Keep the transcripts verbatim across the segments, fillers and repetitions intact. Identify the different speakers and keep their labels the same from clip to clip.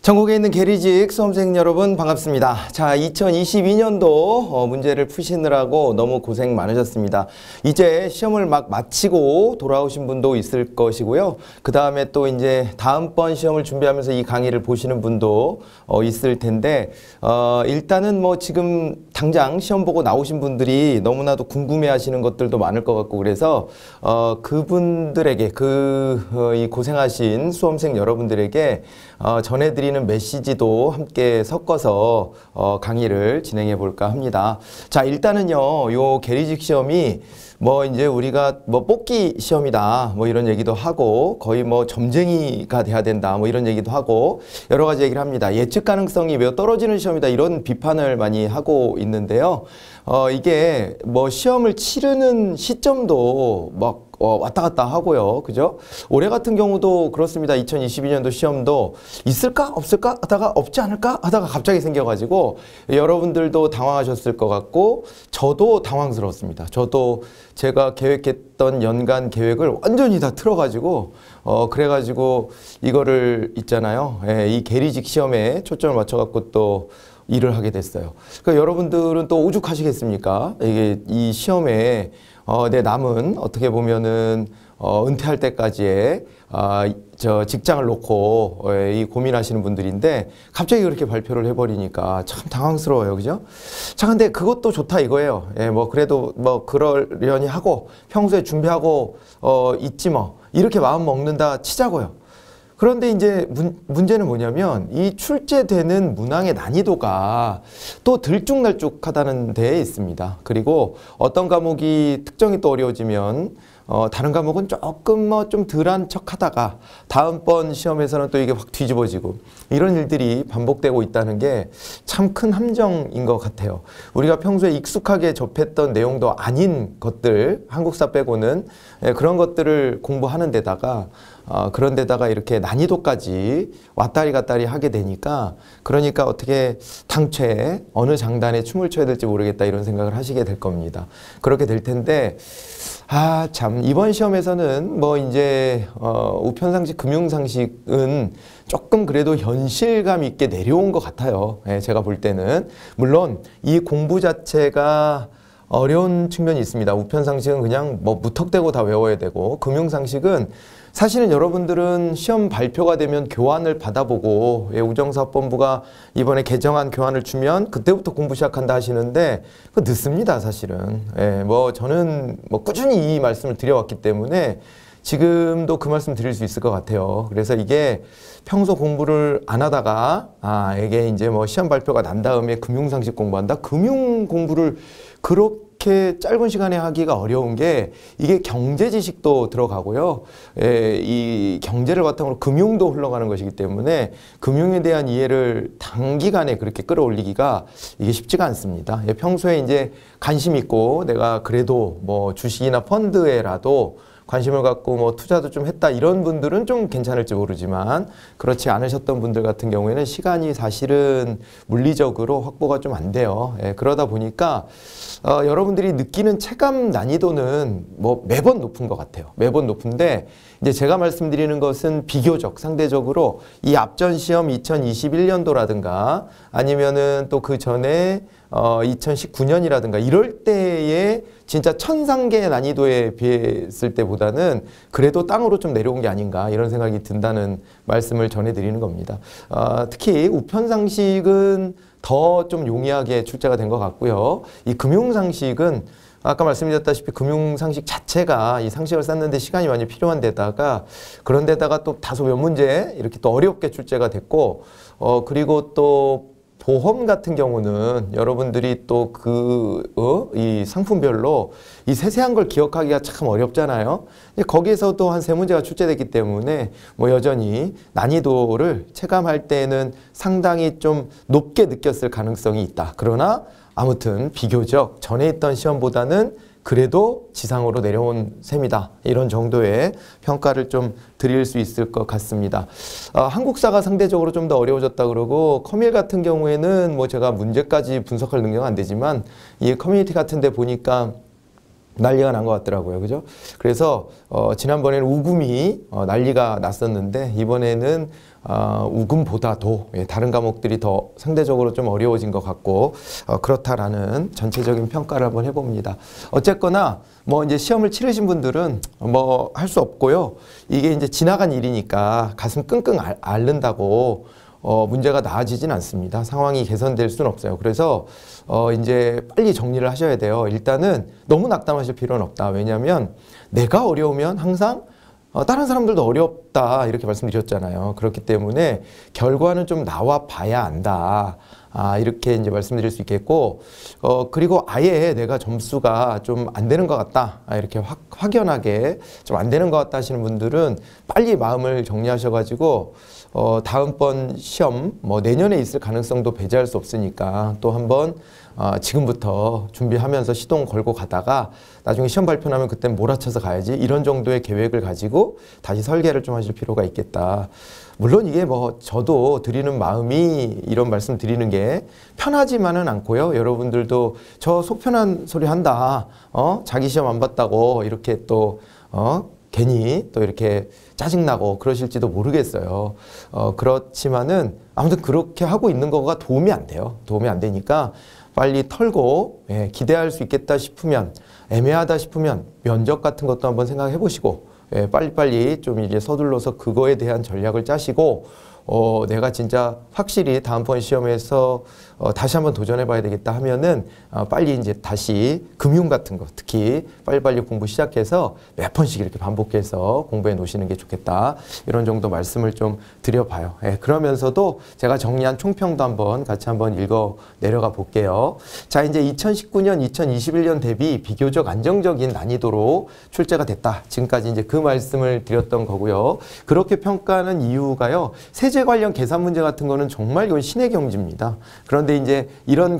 Speaker 1: 전국에 있는 계리직 수험생 여러분 반갑습니다. 자, 이천이십이 년도 어, 문제를 푸시느라고 너무 고생 많으셨습니다. 이제 시험을 막 마치고 돌아오신 분도 있을 것이고요. 그 다음에 또 이제 다음번 시험을 준비하면서 이 강의를 보시는 분도 어, 있을 텐데 어, 일단은 뭐 지금 당장 시험 보고 나오신 분들이 너무나도 궁금해 하시는 것들도 많을 것 같고 그래서 어, 그분들에게 그 어, 이 고생하신 수험생 여러분들에게 어, 전해드리는 메시지도 함께 섞어서 어, 강의를 진행해 볼까 합니다. 자, 일단은요, 요 계리직 시험이 뭐 이제 우리가 뭐 뽑기 시험이다 뭐 이런 얘기도 하고 거의 뭐 점쟁이가 돼야 된다 뭐 이런 얘기도 하고 여러 가지 얘기를 합니다. 예측 가능성이 매우 떨어지는 시험이다 이런 비판을 많이 하고 있는데요. 어, 이게 뭐 시험을 치르는 시점도 막 어, 왔다 갔다 하고요. 그죠? 올해 같은 경우도 그렇습니다. 이천이십이 년도 시험도 있을까? 없을까? 하다가 없지 않을까? 하다가 갑자기 생겨가지고 여러분들도 당황하셨을 것 같고 저도 당황스러웠습니다. 저도 제가 계획했던 연간 계획을 완전히 다 틀어가지고 어, 그래가지고 이거를 있잖아요. 예, 이 계리직 시험에 초점을 맞춰갖고 또 일을 하게 됐어요. 그러니까 여러분들은 또 오죽하시겠습니까? 이게 이 시험에 어, 내 남은 어떻게 보면은 어, 은퇴할 때까지의 아, 저 직장을 놓고 어, 이 고민하시는 분들인데 갑자기 그렇게 발표를 해버리니까 참 당황스러워요, 그죠? 자, 근데 그것도 좋다 이거예요. 예, 뭐 그래도 뭐 그러려니 하고 평소에 준비하고 어, 있지 뭐 이렇게 마음 먹는다 치자고요. 그런데 이제 문, 문제는 뭐냐면 이 출제되는 문항의 난이도가 또 들쭉날쭉하다는 데에 있습니다. 그리고 어떤 과목이 특정이 또 어려워지면 어, 다른 과목은 조금 뭐 좀 덜한 척 하다가 다음번 시험에서는 또 이게 확 뒤집어지고 이런 일들이 반복되고 있다는 게 참 큰 함정인 것 같아요. 우리가 평소에 익숙하게 접했던 내용도 아닌 것들, 한국사 빼고는 예, 그런 것들을 공부하는 데다가 어, 그런 데다가 이렇게 난이도까지 왔다리 갔다리 하게 되니까 그러니까 어떻게 당최 어느 장단에 춤을 춰야 될지 모르겠다 이런 생각을 하시게 될 겁니다. 그렇게 될 텐데 아, 참 이번 시험에서는 뭐 이제 어, 우편상식, 금융상식은 조금 그래도 현실감 있게 내려온 것 같아요. 예, 제가 볼 때는 물론 이 공부 자체가 어려운 측면이 있습니다. 우편상식은 그냥 뭐 무턱대고 다 외워야 되고 금융상식은 사실은 여러분들은 시험 발표가 되면 교환을 받아보고 예, 우정사업본부가 이번에 개정안 교환을 주면 그때부터 공부 시작한다 하시는데 그거 늦습니다, 사실은. 예, 뭐 저는 뭐 꾸준히 이 말씀을 드려왔기 때문에 지금도 그 말씀 드릴 수 있을 것 같아요. 그래서 이게 평소 공부를 안 하다가 아 이게 이제 뭐 시험 발표가 난 다음에 금융상식 공부한다. 금융 공부를 그렇게 짧은 시간에 하기가 어려운 게 이게 경제 지식도 들어가고요. 에, 이 경제를 바탕으로 금융도 흘러가는 것이기 때문에 금융에 대한 이해를 단기간에 그렇게 끌어올리기가 이게 쉽지가 않습니다. 예, 평소에 이제 관심 있고 내가 그래도 뭐 주식이나 펀드에라도 관심을 갖고 뭐 투자도 좀 했다 이런 분들은 좀 괜찮을지 모르지만 그렇지 않으셨던 분들 같은 경우에는 시간이 사실은 물리적으로 확보가 좀 안 돼요. 예, 그러다 보니까 어, 여러분들이 느끼는 체감 난이도는 뭐 매번 높은 것 같아요. 매번 높은데 이제 제가 말씀드리는 것은 비교적 상대적으로 이 앞전 시험 이천이십일 년도라든가 아니면은 또 그 전에 어, 이천십구 년이라든가 이럴 때에 진짜 천상계 난이도에 비했을 때보다는 그래도 땅으로 좀 내려온 게 아닌가 이런 생각이 든다는 말씀을 전해드리는 겁니다. 어, 특히 우편상식은 더 좀 용이하게 출제가 된 것 같고요. 이 금융상식은 아까 말씀드렸다시피 금융상식 자체가 이 상식을 쌓는데 시간이 많이 필요한 데다가 그런 데다가 또 다소 몇 문제 이렇게 또 어렵게 출제가 됐고 어, 그리고 또 보험 같은 경우는 여러분들이 또 그, 어? 이 상품별로 이 세세한 걸 기억하기가 참 어렵잖아요. 거기에서도 한 세 문제가 출제됐기 때문에 뭐 여전히 난이도를 체감할 때는 상당히 좀 높게 느꼈을 가능성이 있다. 그러나 아무튼 비교적 전에 있던 시험보다는 그래도 지상으로 내려온 셈이다. 이런 정도의 평가를 좀 드릴 수 있을 것 같습니다. 어, 한국사가 상대적으로 좀 더 어려워졌다 그러고 커밀 같은 경우에는 뭐 제가 문제까지 분석할 능력은 안 되지만 이 커뮤니티 같은 데 보니까 난리가 난 것 같더라고요. 그죠? 그래서 어, 지난번에는 우금이 어, 난리가 났었는데 이번에는 어, 우금보다도 예, 다른 과목들이 더 상대적으로 좀 어려워진 것 같고 어, 그렇다라는 전체적인 평가를 한번 해봅니다. 어쨌거나 뭐 이제 시험을 치르신 분들은 뭐 할 수 없고요. 이게 이제 지나간 일이니까 가슴 끙끙 앓, 앓는다고 어, 문제가 나아지진 않습니다. 상황이 개선될 수는 없어요. 그래서 어, 이제 빨리 정리를 하셔야 돼요. 일단은 너무 낙담하실 필요는 없다. 왜냐하면 내가 어려우면 항상 어, 다른 사람들도 어렵다 이렇게 말씀드렸잖아요. 그렇기 때문에 결과는 좀 나와 봐야 안다. 아, 이렇게 이제 말씀드릴 수 있겠고, 어, 그리고 아예 내가 점수가 좀 안 되는 것 같다. 아, 이렇게 확, 확연하게 좀 안 되는 것 같다 하시는 분들은 빨리 마음을 정리하셔가지고, 어, 다음번 시험, 뭐 내년에 있을 가능성도 배제할 수 없으니까 또 한번 어, 지금부터 준비하면서 시동 걸고 가다가 나중에 시험 발표 나면 그땐 몰아쳐서 가야지 이런 정도의 계획을 가지고 다시 설계를 좀 하실 필요가 있겠다. 물론 이게 뭐 저도 드리는 마음이 이런 말씀 드리는 게 편하지만은 않고요. 여러분들도 저 속편한 소리 한다. 어? 자기 시험 안 봤다고 이렇게 또 어? 괜히 또 이렇게 짜증나고 그러실지도 모르겠어요. 어, 그렇지만은 아무튼 그렇게 하고 있는 거가 도움이 안 돼요. 도움이 안 되니까 빨리 털고 예, 기대할 수 있겠다 싶으면 애매하다 싶으면 면접 같은 것도 한번 생각해 보시고 예, 빨리빨리 좀 이제 서둘러서 그거에 대한 전략을 짜시고 어, 내가 진짜 확실히 다음번 시험에서 어, 다시 한번 도전해 봐야 되겠다 하면은 어, 빨리 이제 다시 금융 같은 거 특히 빨리빨리 공부 시작해서 몇 번씩 이렇게 반복해서 공부해 놓으시는 게 좋겠다. 이런 정도 말씀을 좀 드려봐요. 예, 그러면서도 제가 정리한 총평도 한번 같이 한번 읽어 내려가 볼게요. 자, 이제 이천십구 년, 이천이십일 년 대비 비교적 안정적인 난이도로 출제가 됐다. 지금까지 이제 그 말씀을 드렸던 거고요. 그렇게 평가하는 이유가요. 세제 관련 계산 문제 같은 거는 정말 이건 신의 경지입니다. 그런데 이제 이런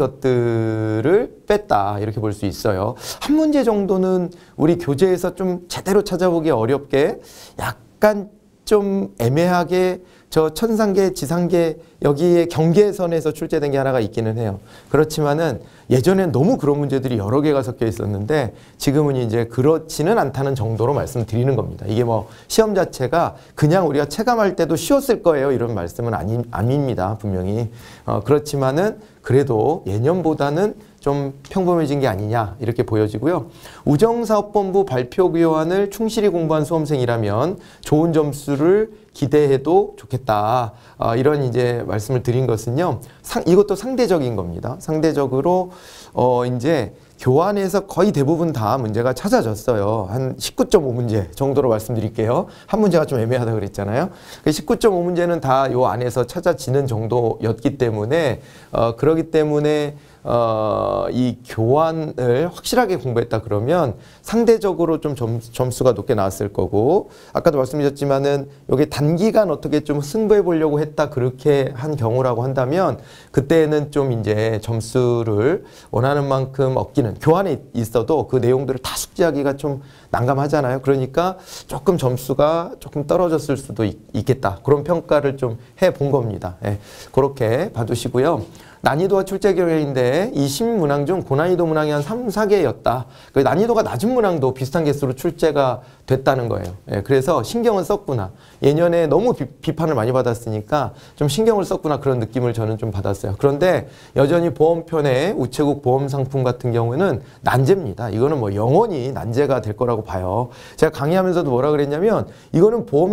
Speaker 1: 것들을 뺐다 이렇게 볼 수 있어요. 한 문제 정도는 우리 교재에서 좀 제대로 찾아보기 어렵게 약간 좀 애매하게 저 천상계, 지상계 여기에 경계선에서 출제된 게 하나가 있기는 해요. 그렇지만은 예전엔 너무 그런 문제들이 여러 개가 섞여 있었는데 지금은 이제 그렇지는 않다는 정도로 말씀드리는 겁니다. 이게 뭐 시험 자체가 그냥 우리가 체감할 때도 쉬웠을 거예요. 이런 말씀은 아니, 아닙니다. 분명히. 어, 그렇지만은 그래도 예년보다는 좀 평범해진 게 아니냐 이렇게 보여지고요. 우정사업본부 발표 교환을 충실히 공부한 수험생이라면 좋은 점수를 기대해도 좋겠다. 어, 이런 이제 말씀을 드린 것은요. 상, 이것도 상대적인 겁니다. 상대적으로 어, 이제 교환에서 거의 대부분 다 문제가 찾아졌어요. 한 십구 점 오 문제 정도로 말씀드릴게요. 한 문제가 좀 애매하다 그랬잖아요. 십구 점 오 문제는 다 요 안에서 찾아지는 정도였기 때문에 어, 그러기 때문에 어, 이 교환을 확실하게 공부했다 그러면 상대적으로 좀 점, 점수가 높게 나왔을 거고 아까도 말씀드렸지만은 이게 단기간 어떻게 좀 승부해 보려고 했다 그렇게 한 경우라고 한다면 그때는 좀 이제 점수를 원하는 만큼 얻기는 교환에 있어도 그 내용들을 다 숙지하기가 좀 난감하잖아요. 그러니까 조금 점수가 조금 떨어졌을 수도 있, 있겠다. 그런 평가를 좀 해 본 겁니다. 예, 그렇게 봐두시고요. 난이도와 출제 경향인데 이 십 문항 중 고난이도 문항이 한 삼, 사 개였다. 그 난이도가 낮은 문항도 비슷한 개수로 출제가 됐다는 거예요. 예, 그래서 신경은 썼구나. 예년에 너무 비, 비판을 많이 받았으니까 좀 신경을 썼구나 그런 느낌을 저는 좀 받았어요. 그런데 여전히 보험편의 우체국 보험상품 같은 경우는 난제입니다. 이거는 뭐 영원히 난제가 될 거라고 봐요. 제가 강의하면서도 뭐라 그랬냐면 이거는 보험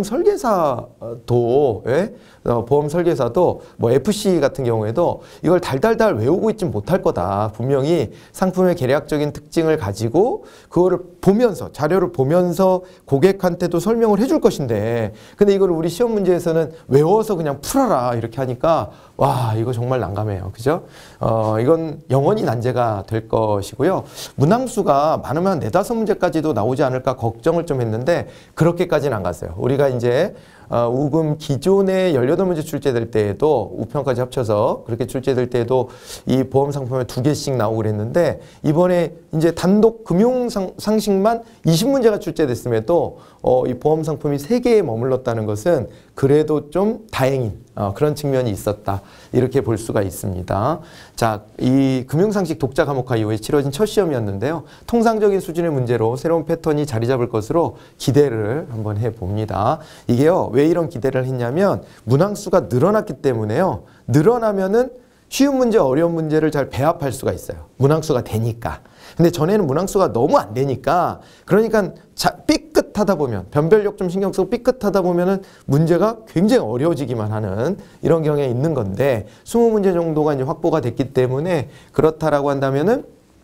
Speaker 1: 설계사도 예? 어, 보험 설계사도 뭐 에프씨 같은 경우에도 이걸 달달달 외우고 있진 못할 거다. 분명히 상품의 계략적인 특징을 가지고 그거를 보면서 자료를 보면서 고객한테도 설명을 해줄 것인데 근데 이걸 우리 시험 문제에서는 외워서 그냥 풀어라 이렇게 하니까 와 이거 정말 난감해요. 그죠? 어, 이건 영원히 난제가 될 것이고요. 문항수가 많으면 네다섯 문제까지도 나오지 않을까 걱정을 좀 했는데 그렇게까지는 안 갔어요. 우리가 이제 어, 우금 기존에 열여덟 문제 출제될 때에도 우편까지 합쳐서 그렇게 출제될 때에도 이 보험 상품에 두 개씩 나오고 그랬는데 이번에
Speaker 2: 이제 단독 금융 상, 상식만 이십 문제가 출제됐음에도 어, 이 보험 상품이 세 개에 머물렀다는 것은 그래도 좀 다행인 어, 그런 측면이 있었다. 이렇게 볼 수가 있습니다. 자, 이 금융상식 독자 과목화 이후에 치러진 첫 시험이었는데요. 통상적인 수준의 문제로 새로운 패턴이 자리 잡을 것으로 기대를 한번 해봅니다. 이게요, 왜 이런 기대를 했냐면 문항수가 늘어났기 때문에요. 늘어나면은 쉬운 문제, 어려운 문제를 잘 배합할 수가 있어요. 문항수가 되니까. 근데 전에는 문항수가 너무 안 되니까, 그러니까 자, 삐끗하다 보면, 변별력 좀 신경 쓰고 삐끗하다 보면은 문제가 굉장히 어려워지기만 하는 이런 경향이 있는 건데, 이십 문제 정도가 이제 확보가 됐기 때문에 그렇다라고 한다면은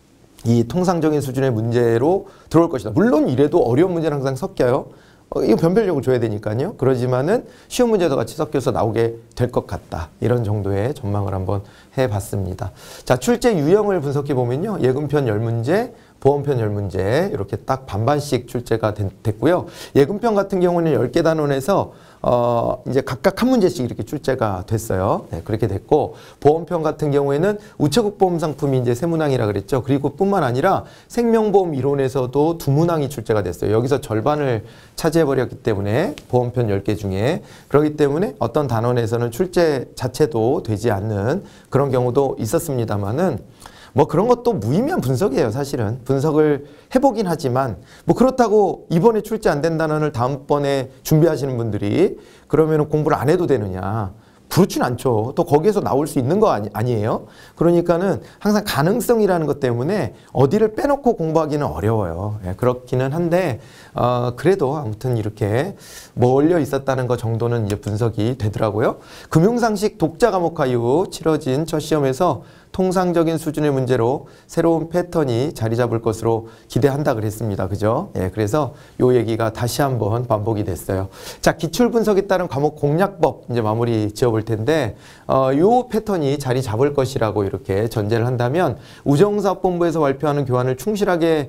Speaker 2: 이 통상적인 수준의 문제로 들어올 것이다. 물론 이래도 어려운 문제는 항상 섞여요. 어, 이거 변별력을 줘야 되니까요. 그러지만은 쉬운 문제도 같이 섞여서 나오게 될 것 같다. 이런 정도의 전망을 한번 해봤습니다. 자, 출제 유형을 분석해 보면요. 예금편 십 문제, 보험편 십 문제 이렇게 딱 반반씩 출제가 됐고요. 예금편 같은 경우는 열 개 단원에서 어 이제 각각 한 문제씩 이렇게 출제가 됐어요. 네, 그렇게 됐고, 보험편 같은 경우에는 우체국 보험 상품이 이제 세 문항이라 그랬죠. 그리고 뿐만 아니라 생명보험 이론에서도 두 문항이 출제가 됐어요. 여기서 절반을 차지해 버렸기 때문에 보험편 열 개 중에, 그렇기 때문에 어떤 단원에서는 출제 자체도 되지 않는 그런 경우도 있었습니다만은, 뭐 그런 것도 무의미한 분석이에요. 사실은 분석을 해보긴 하지만, 뭐 그렇다고 이번에 출제 안 된 단원을 다음번에 준비하시는 분들이 그러면 공부를 안 해도 되느냐, 그렇진 않죠. 또 거기에서 나올 수 있는 거 아니, 아니에요. 그러니까는 항상 가능성이라는 것 때문에 어디를 빼놓고 공부하기는 어려워요. 예, 그렇기는 한데 어, 그래도 아무튼 이렇게 몰려 있었다는 것 정도는 이제 분석이 되더라고요. 금융상식 독자 과목화 이후 치러진 첫 시험에서 통상적인 수준의 문제로 새로운 패턴이 자리 잡을 것으로 기대한다 그랬습니다. 그죠? 예, 그래서 요 얘기가 다시 한번 반복이 됐어요. 자, 기출 분석에 따른 과목 공략법 이제 마무리 지어볼 텐데, 어, 요 패턴이 자리 잡을 것이라고 이렇게 전제를 한다면, 우정사업본부에서 발표하는 교환을 충실하게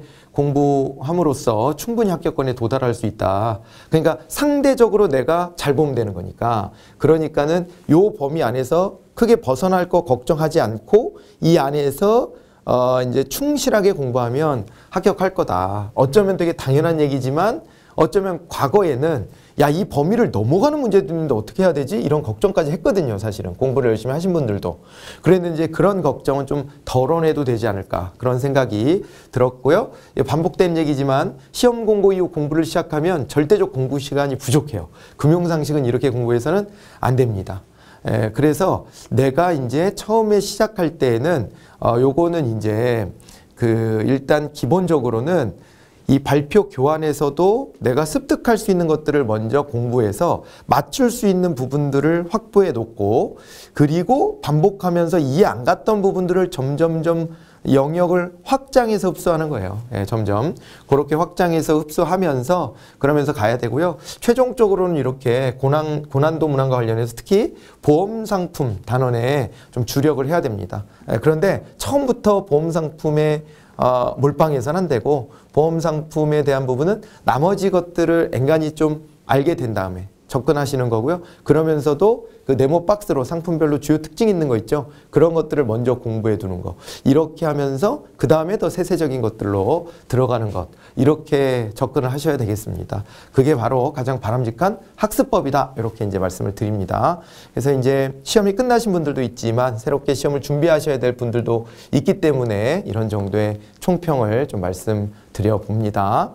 Speaker 2: 공부함으로써 충분히 합격권에 도달할 수 있다. 그러니까 상대적으로 내가 잘 보면 되는 거니까, 그러니까는 요 범위 안에서 크게 벗어날 거 걱정하지 않고 이 안에서 어 이제 충실하게 공부하면 합격할 거다. 어쩌면 되게 당연한 얘기지만 어쩌면 과거에는 야, 이 범위를 넘어가는 문제도 있는데 어떻게 해야 되지? 이런 걱정까지 했거든요. 사실은 공부를 열심히 하신 분들도. 그랬는데 이제 그런 걱정은 좀 덜어내도 되지 않을까, 그런 생각이 들었고요. 반복된 얘기지만 시험 공고 이후 공부를 시작하면 절대적 공부 시간이 부족해요. 금융상식은 이렇게 공부해서는 안 됩니다. 예, 그래서 내가 이제 처음에 시작할 때에는 어, 요거는 이제 그 일단 기본적으로는 이 발표 교환에서도 내가 습득할 수 있는 것들을 먼저 공부해서 맞출 수 있는 부분들을 확보해 놓고, 그리고 반복하면서 이해 안 갔던 부분들을 점점점 영역을 확장해서 흡수하는 거예요. 예, 점점 그렇게 확장해서 흡수하면서 그러면서 가야 되고요. 최종적으로는 이렇게 고난, 고난도 문항과 관련해서 특히 보험상품 단원에 좀 주력을 해야 됩니다. 예, 그런데 처음부터 보험상품에 어, 몰빵해서는 안 되고, 보험상품에 대한 부분은 나머지 것들을 앵간히 좀 알게 된 다음에 접근하시는 거고요. 그러면서도 그 네모 박스로 상품별로 주요 특징 있는 거 있죠. 그런 것들을 먼저 공부해 두는 거. 이렇게 하면서 그 다음에 더 세세적인 것들로 들어가는 것. 이렇게 접근을 하셔야 되겠습니다. 그게 바로 가장 바람직한 학습법이다. 이렇게 이제 말씀을 드립니다. 그래서 이제 시험이 끝나신 분들도 있지만 새롭게 시험을 준비하셔야 될 분들도 있기 때문에 이런 정도의 총평을 좀 말씀드려 봅니다.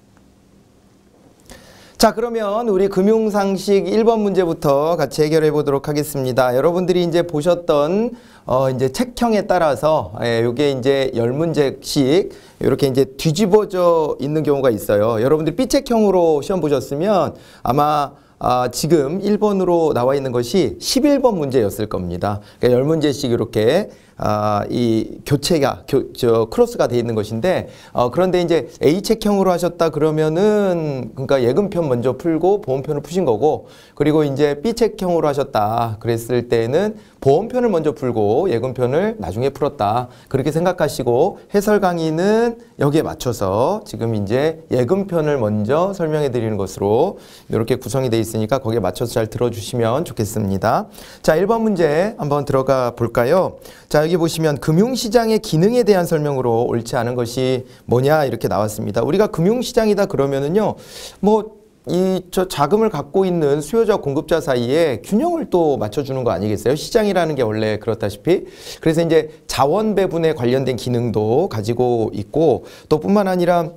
Speaker 2: 자, 그러면 우리 금융상식 일 번 문제부터 같이 해결해 보도록 하겠습니다. 여러분들이 이제 보셨던 어 이제 책형에 따라서 예, 요게 이제 열 문제씩 이렇게 이제 뒤집어져 있는 경우가 있어요. 여러분들이 B책형으로 시험 보셨으면 아마 아, 지금 일 번으로 나와 있는 것이 십일 번 문제였을 겁니다. 그러니까 열 문제씩 이렇게 아, 이 교체가 교, 저 크로스가 돼 있는 것인데, 어, 그런데 이제 A책형으로 하셨다 그러면은 그러니까 예금편 먼저 풀고 보험편을 푸신 거고, 그리고 이제 B책형으로 하셨다 그랬을 때는
Speaker 1: 보험편을 먼저 풀고 예금편을 나중에 풀었다. 그렇게 생각하시고 해설 강의는 여기에 맞춰서 지금 이제 예금편을 먼저 설명해 드리는 것으로 이렇게 구성이 되어 있으니까 거기에 맞춰서 잘 들어주시면 좋겠습니다. 자, 일 번 문제 한번 들어가 볼까요? 자, 여기 보시면 금융시장의 기능에 대한 설명으로 옳지 않은 것이 뭐냐 이렇게 나왔습니다. 우리가 금융시장이다 그러면은요, 뭐 이 저 자금을 갖고 있는 수요자 공급자 사이에 균형을 또 맞춰주는 거 아니겠어요? 시장이라는 게 원래 그렇다시피. 그래서 이제 자원 배분에 관련된 기능도 가지고 있고, 또 뿐만 아니라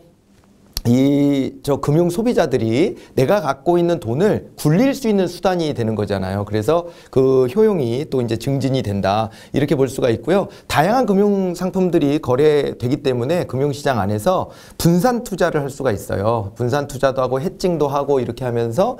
Speaker 1: 이 저 금융 소비자들이 내가 갖고 있는 돈을 굴릴 수 있는 수단이 되는 거잖아요. 그래서 그 효용이 또 이제 증진이 된다. 이렇게 볼 수가 있고요. 다양한 금융 상품들이 거래되기 때문에 금융시장 안에서 분산 투자를 할 수가 있어요. 분산 투자도 하고 해칭도 하고 이렇게 하면서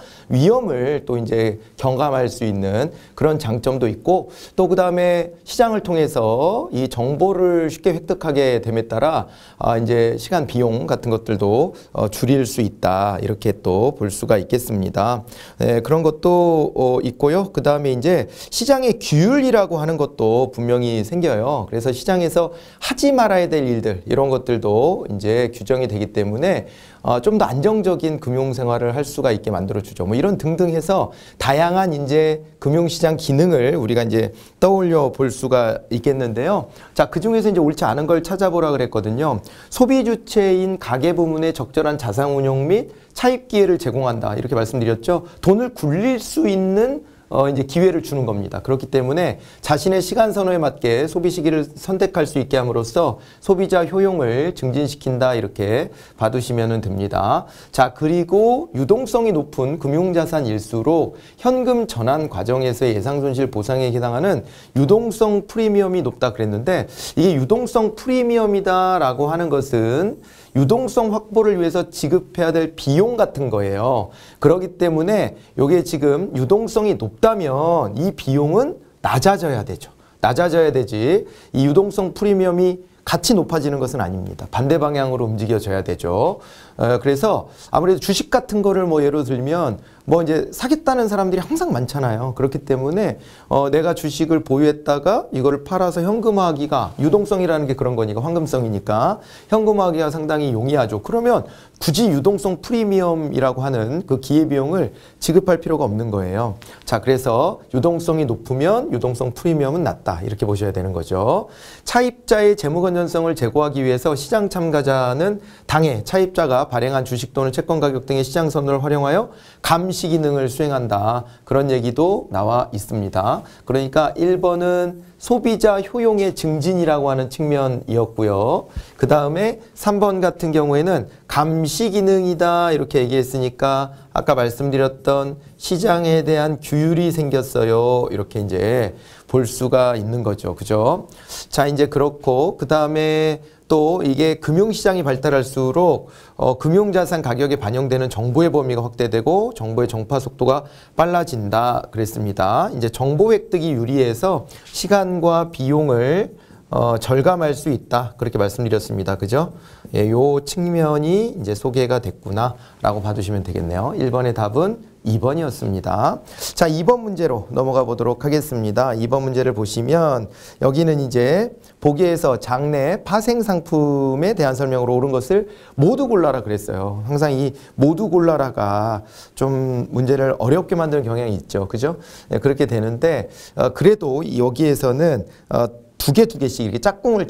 Speaker 1: 위험을 또 이제 경감할 수 있는 그런 장점도 있고, 또 그다음에 시장을 통해서 이 정보를 쉽게 획득하게 됨에 따라 아 이제 시간 비용 같은 것들도 어, 줄일 수 있다. 이렇게 또 볼 수가 있겠습니다. 네, 그런 것도 어, 있고요. 그 다음에 이제 시장의 규율이라고 하는 것도 분명히 생겨요. 그래서 시장에서 하지 말아야 될 일들, 이런 것들도 이제 규정이 되기 때문에 어, 좀 더 안정적인 금융 생활을 할 수가 있게 만들어주죠. 뭐 이런 등등 해서 다양한 이제 금융시장 기능을 우리가 이제 떠올려 볼 수가 있겠는데요. 자, 그 중에서 이제 옳지 않은 걸 찾아보라 그랬거든요. 소비 주체인 가계 부문의 적절한 자산 운용 및 차입 기회를 제공한다. 이렇게 말씀드렸죠. 돈을 굴릴 수 있는 어, 이제 기회를 주는 겁니다. 그렇기 때문에 자신의 시간 선호에 맞게 소비 시기를 선택할 수 있게 함으로써 소비자 효용을 증진시킨다. 이렇게 봐두시면 됩니다. 자, 그리고 유동성이 높은 금융자산일수록 현금 전환 과정에서의 예상손실 보상에 해당하는 유동성 프리미엄이 높다 그랬는데, 이게 유동성 프리미엄이다라고 하는 것은 유동성 확보를 위해서 지급해야 될 비용 같은 거예요. 그렇기 때문에 이게 지금 유동성이 높다면 이 비용은 낮아져야 되죠. 낮아져야 되지. 이 유동성 프리미엄이 같이 높아지는 것은 아닙니다. 반대 방향으로 움직여져야 되죠. 어, 그래서 아무래도 주식 같은 거를 뭐 예로 들면 뭐 이제 사겠다는 사람들이 항상 많잖아요. 그렇기 때문에 어, 내가 주식을 보유했다가 이거를 팔아서 현금화하기가, 유동성이라는 게 그런 거니까 황금성이니까 현금화하기가 상당히 용이하죠. 그러면 굳이 유동성 프리미엄이라고 하는 그 기회비용을 지급할 필요가 없는 거예요. 자, 그래서 유동성이 높으면 유동성 프리미엄은 낮다. 이렇게 보셔야 되는 거죠. 차입자의 재무 건전성을 제고하기 위해서 시장 참가자는 당해 차입자가 발행한 주식 또는 채권 가격 등의 시장 선호를 활용하여 감시 기능을 수행한다. 그런 얘기도 나와 있습니다. 그러니까 일 번은 소비자 효용의 증진이라고 하는 측면이었고요. 그 다음에 삼 번 같은 경우에는 감시 기능이다. 이렇게 얘기했으니까 아까 말씀드렸던 시장에 대한 규율이 생겼어요. 이렇게 이제 볼 수가 있는 거죠. 그죠? 자, 이제 그렇고, 그 다음에 또 이게 금융시장이 발달할수록 어, 금융자산 가격에 반영되는 정보의 범위가 확대되고 정보의 정파 속도가 빨라진다 그랬습니다. 이제 정보 획득이 유리해서 시간과 비용을 어, 절감할 수 있다. 그렇게 말씀드렸습니다. 그죠? 예, 요 측면이 이제 소개가 됐구나라고 봐주시면 되겠네요. 일 번의 답은 이 번이었습니다. 자, 이 번 문제로 넘어가 보도록 하겠습니다. 이 번 문제를 보시면 여기는 이제 보기에서 장내 파생 상품에 대한 설명으로 옳은 것을 모두 골라라 그랬어요. 항상 이 모두 골라라가 좀 문제를 어렵게 만드는 경향이 있죠. 그죠? 예, 그렇게 되는데 어, 그래도 여기에서는 어, 두 개, 두 개씩 이렇게 짝꿍을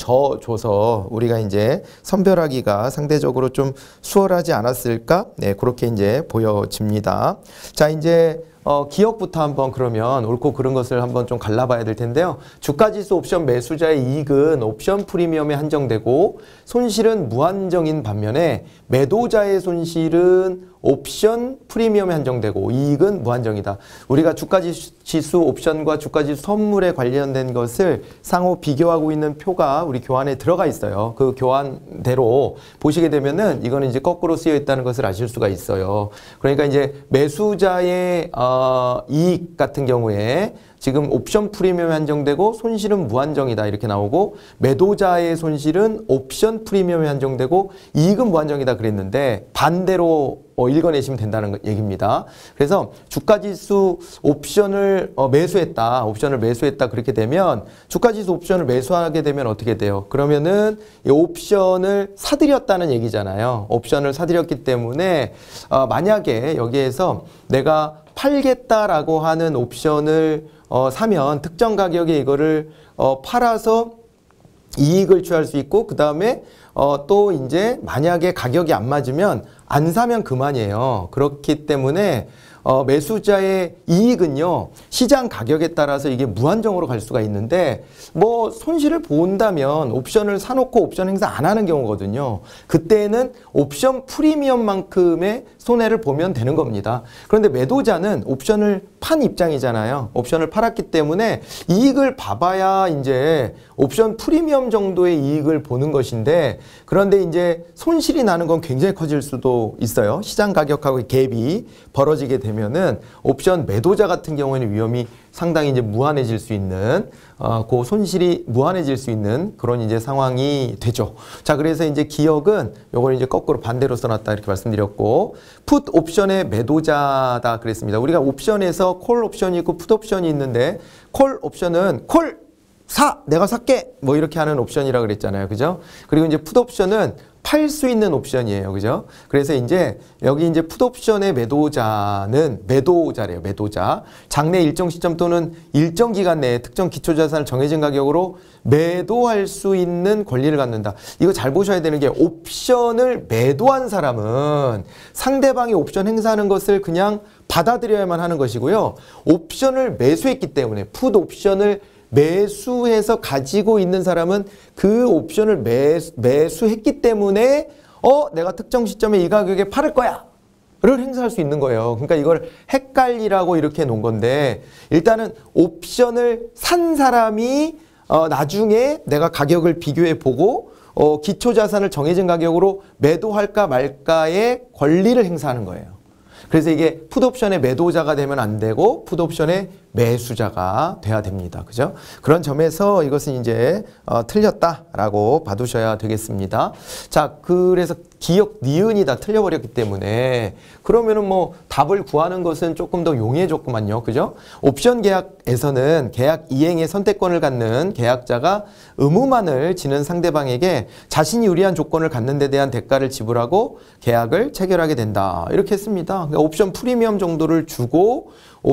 Speaker 1: 져줘서 우리가 이제 선별하기가 상대적으로 좀 수월하지 않았을까? 네, 그렇게 이제 보여집니다. 자, 이제 어, 기억부터 한번 그러면 옳고 그른 것을 한번 좀 갈라봐야 될 텐데요. 주가지수 옵션 매수자의 이익은 옵션 프리미엄에 한정되고 손실은 무한정인 반면에 매도자의 손실은 옵션 프리미엄에 한정되고 이익은 무한정이다. 우리가 주가지수 옵션과 주가지수 선물에 관련된 것을 상호 비교하고 있는 표가 우리 교환에 들어가 있어요. 그 교환대로 보시게 되면은 이거는 이제 거꾸로 쓰여 있다는 것을 아실 수가 있어요. 그러니까 이제 매수자의 어, 이익 같은 경우에
Speaker 2: 지금 옵션 프리미엄이 한정되고 손실은 무한정이다 이렇게 나오고 매도자의 손실은 옵션 프리미엄이 한정되고 이익은 무한정이다 그랬는데 반대로 어, 읽어내시면 된다는 얘기입니다. 그래서 주가지수 옵션을 어, 매수했다. 옵션을 매수했다. 그렇게 되면 주가지수 옵션을 매수하게 되면 어떻게 돼요? 그러면은 이 옵션을 사들였다는 얘기잖아요. 옵션을 사들였기 때문에 어, 만약에 여기에서 내가 팔겠다라고 하는 옵션을 어, 사면 특정 가격에 이거를 어, 팔아서 이익을 취할 수 있고 그 다음에 어, 또 이제 만약에 가격이 안 맞으면 안 사면 그만이에요. 그렇기 때문에 어, 매수자의 이익은요 시장 가격에 따라서 이게 무한정으로 갈 수가 있는데 뭐 손실을 본다면 옵션을 사놓고 옵션 행사 안 하는 경우거든요. 그때는 옵션 프리미엄만큼의 손해를 보면 되는 겁니다. 그런데 매도자는 옵션을 판 입장이잖아요. 옵션을 팔았기 때문에 이익을 봐봐야 이제 옵션 프리미엄 정도의 이익을 보는 것인데 그런데 이제 손실이 나는 건 굉장히 커질 수도 있어요. 시장 가격하고 갭이 벌어지게 되면은 옵션 매도자 같은 경우에는 위험이 상당히 이제 무한해질 수 있는 어, 그 손실이 무한해질 수 있는 그런 이제 상황이 되죠. 자, 그래서 이제 기억은 요걸 이제 거꾸로 반대로 써놨다 이렇게 말씀드렸고 풋 옵션의 매도자다 그랬습니다. 우리가 옵션에서 콜 옵션이 있고 풋 옵션이 있는데 콜 옵션은 콜 사! 내가 살게! 뭐 이렇게 하는 옵션이라고 그랬잖아요. 그죠? 그리고 이제 풋 옵션은 팔 수 있는 옵션이에요. 그죠? 그래서 이제 여기 이제 풋 옵션의 매도자는 매도자래요. 매도자. 장래 일정 시점 또는 일정 기간 내에 특정 기초자산을 정해진 가격으로 매도할 수 있는 권리를 갖는다. 이거 잘 보셔야 되는 게 옵션을 매도한 사람은 상대방이 옵션 행사하는 것을 그냥 받아들여야만 하는 것이고요. 옵션을 매수했기 때문에 풋 옵션을 매수해서 가지고 있는 사람은 그 옵션을 매수, 매수했기 때문에 어 내가 특정 시점에 이 가격에 팔을 거야 를 행사할 수 있는 거예요. 그러니까 이걸 헷갈리라고 이렇게 놓은 건데 일단은 옵션을 산 사람이 어 나중에 내가 가격을 비교해 보고 어 기초자산을 정해진 가격으로 매도할까 말까의 권리를 행사하는 거예요. 그래서 이게 풋옵션의 매도자가 되면 안 되고 풋옵션의 매수자가 돼야 됩니다. 그죠? 그런 점에서 이것은 이제 어, 틀렸다라고 봐두셔야 되겠습니다. 자, 그래서 기억 니은이 다 틀려버렸기 때문에 그러면은 뭐 답을 구하는 것은 조금 더 용이해졌구만요. 그죠? 옵션 계약에서는 계약 이행의 선택권을 갖는 계약자가 의무만을 지는 상대방에게 자신이 유리한 조건을 갖는 데 대한 대가를 지불하고 계약을 체결하게 된다. 이렇게 했습니다. 그러니까 옵션 프리미엄 정도를 주고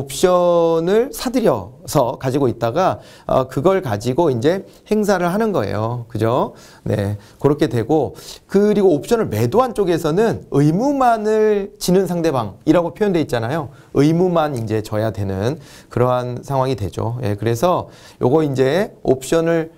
Speaker 2: 옵션을 사들여서 가지고 있다가 어, 그걸 가지고 이제 행사를 하는 거예요. 그죠? 네. 그렇게 되고 그리고 옵션을 매도한 쪽에서는 의무만을 지는 상대방이라고 표현되어 있잖아요. 의무만 이제 져야 되는 그러한 상황이 되죠. 예, 그래서 요거 이제 옵션을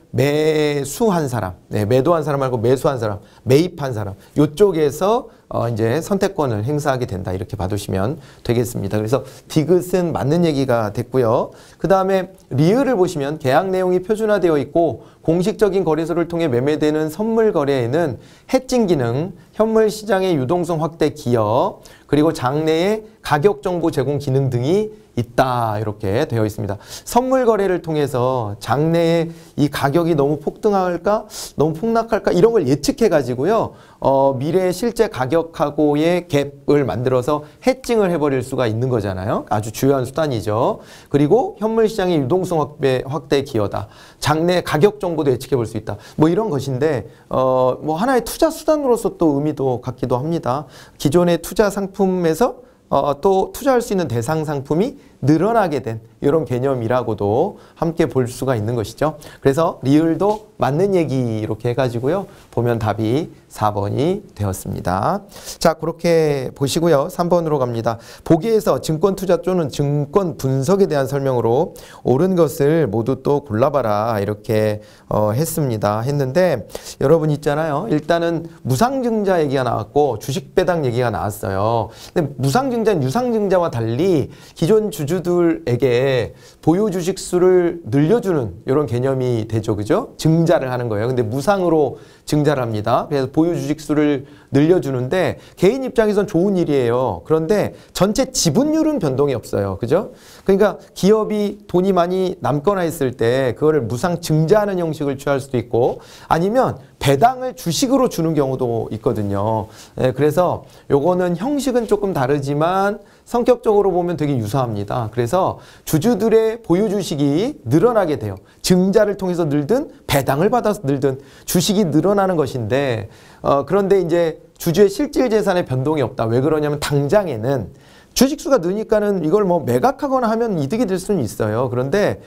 Speaker 2: 매수한 사람, 네, 매도한 사람 말고 매수한 사람, 매입한 사람, 요쪽에서 어, 이제 선택권을 행사하게 된다. 이렇게 봐두시면 되겠습니다. 그래서 디귿은 맞는 얘기가 됐고요. 그 다음에 리을을 보시면 계약 내용이 표준화되어 있고 공식적인 거래소를 통해 매매되는 선물 거래에는 해칭 기능, 현물 시장의 유동성 확대 기여, 그리고 장래의 가격 정보 제공 기능 등이 있다. 이렇게 되어 있습니다. 선물 거래를 통해서 장래에 이 가격이 너무 폭등할까? 너무 폭락할까? 이런 걸 예측해 가지고요. 어, 미래의 실제 가격하고의 갭을 만들어서 해칭을 해버릴 수가 있는 거잖아요. 아주 중요한 수단이죠. 그리고 현물 시장의 유동성 확대, 확대 기여다. 장래 가격 정보도 예측해 볼 수 있다. 뭐 이런 것인데 어, 뭐 하나의 투자 수단으로서 또 의미도 갖기도 합니다. 기존의 투자 상품에서 어, 또 투자할 수 있는 대상 상품이 늘어나게 된 이런 개념이라고도 함께 볼 수가 있는 것이죠. 그래서 리을도 맞는 얘기 이렇게 해가지고요. 보면 답이 사 번이 되었습니다. 자, 그렇게 보시고요. 삼 번으로 갑니다. 보기에서 증권 투자 또는 증권 분석에 대한 설명으로 옳은 것을 모두 또 골라봐라 이렇게 어, 했습니다. 했는데 여러분 있잖아요. 일단은 무상증자 얘기가 나왔고 주식 배당 얘기가 나왔어요. 근데 무상증자는 유상증자와 달리 기존 주 주주들에게 보유 주식 수를 늘려주는 이런 개념이 되죠. 그죠? 증자를 하는 거예요. 근데 무상으로 증자를 합니다. 그래서 보유 주식 수를 늘려주는데 개인 입장에선 좋은 일이에요. 그런데 전체 지분율은 변동이 없어요. 그죠? 그러니까 기업이 돈이 많이 남거나 했을 때 그거를 무상 증자하는 형식을 취할 수도 있고 아니면 배당을 주식으로 주는 경우도 있거든요. 네, 그래서 요거는 형식은 조금 다르지만 성격적으로 보면 되게 유사합니다. 그래서 주주들의 보유 주식이 늘어나게 돼요. 증자를 통해서 늘든 배당을 받아서 늘든 주식이 늘어나는 것인데 어, 그런데 이제 주주의 실질 재산에 변동이 없다. 왜 그러냐면 당장에는 주식수가 느니까는 이걸 뭐 매각하거나 하면 이득이 될 수는 있어요. 그런데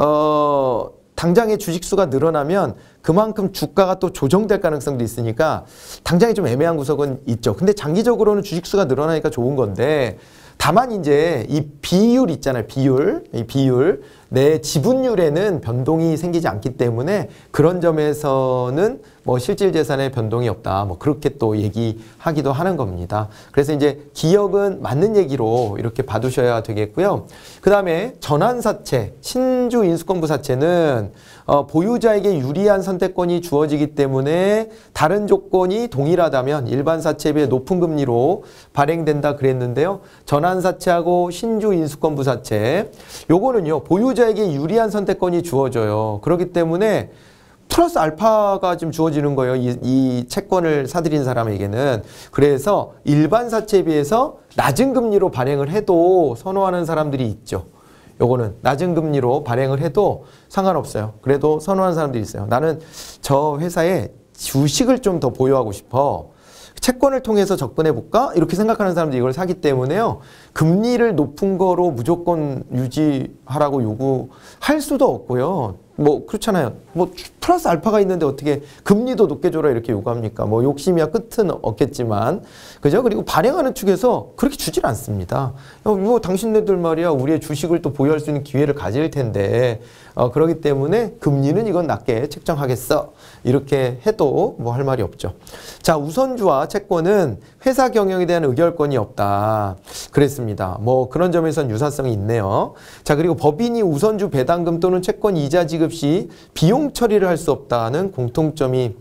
Speaker 2: 어, 당장에 주식수가 늘어나면 그만큼 주가가 또 조정될 가능성도 있으니까 당장에 좀 애매한 구석은 있죠. 근데 장기적으로는 주식수가 늘어나니까 좋은 건데 다만 이제 이 비율 있잖아요. 비율. 이 비율. 내 지분율에는 변동이 생기지 않기 때문에 그런 점에서는 뭐 실질 재산에 변동이 없다. 뭐 그렇게 또 얘기하기도 하는 겁니다. 그래서 이제 기억은 맞는 얘기로 이렇게 봐두셔야 되겠고요. 그 다음에 전환사채, 신주 인수권부 사채는 어, 보유자에게 유리한 선택권이 주어지기 때문에 다른 조건이 동일하다면 일반 사채에 비해 높은 금리로 발행된다 그랬는데요. 전환사채하고 신주 인수권부 사채 요거는요. 보유자에게 유리한 선택권이 주어져요. 그렇기 때문에 플러스 알파가 지금 주어지는 거예요. 이, 이 채권을 사들인 사람에게는. 그래서 일반 사채에 비해서 낮은 금리로 발행을 해도 선호하는 사람들이 있죠. 요거는 낮은 금리로 발행을 해도 상관없어요. 그래도 선호하는 사람들이 있어요. 나는 저 회사에 주식을 좀 더 보유하고 싶어. 채권을 통해서 접근해 볼까? 이렇게 생각하는 사람들이 이걸 사기 때문에요. 금리를 높은 거로 무조건 유지하라고 요구할 수도 없고요. 뭐 그렇잖아요. 뭐 플러스 알파가 있는데 어떻게 금리도 높게 줘라 이렇게 요구합니까? 뭐 욕심이야 끝은 없겠지만 그죠? 그리고 발행하는 측에서 그렇게 주질 않습니다. 뭐 당신네들 말이야 우리의 주식을 또 보유할 수 있는 기회를 가질 텐데 어, 그렇기 때문에 금리는 이건 낮게 책정하겠어. 이렇게 해도 뭐 할 말이 없죠. 자, 우선주와 채권은 회사 경영에 대한 의결권이 없다. 그랬습니다. 뭐 그런 점에선 유사성이 있네요. 자, 그리고 법인이 우선주 배당금 또는 채권 이자 지급 시 비용 처리를 할 수 없다는 공통점이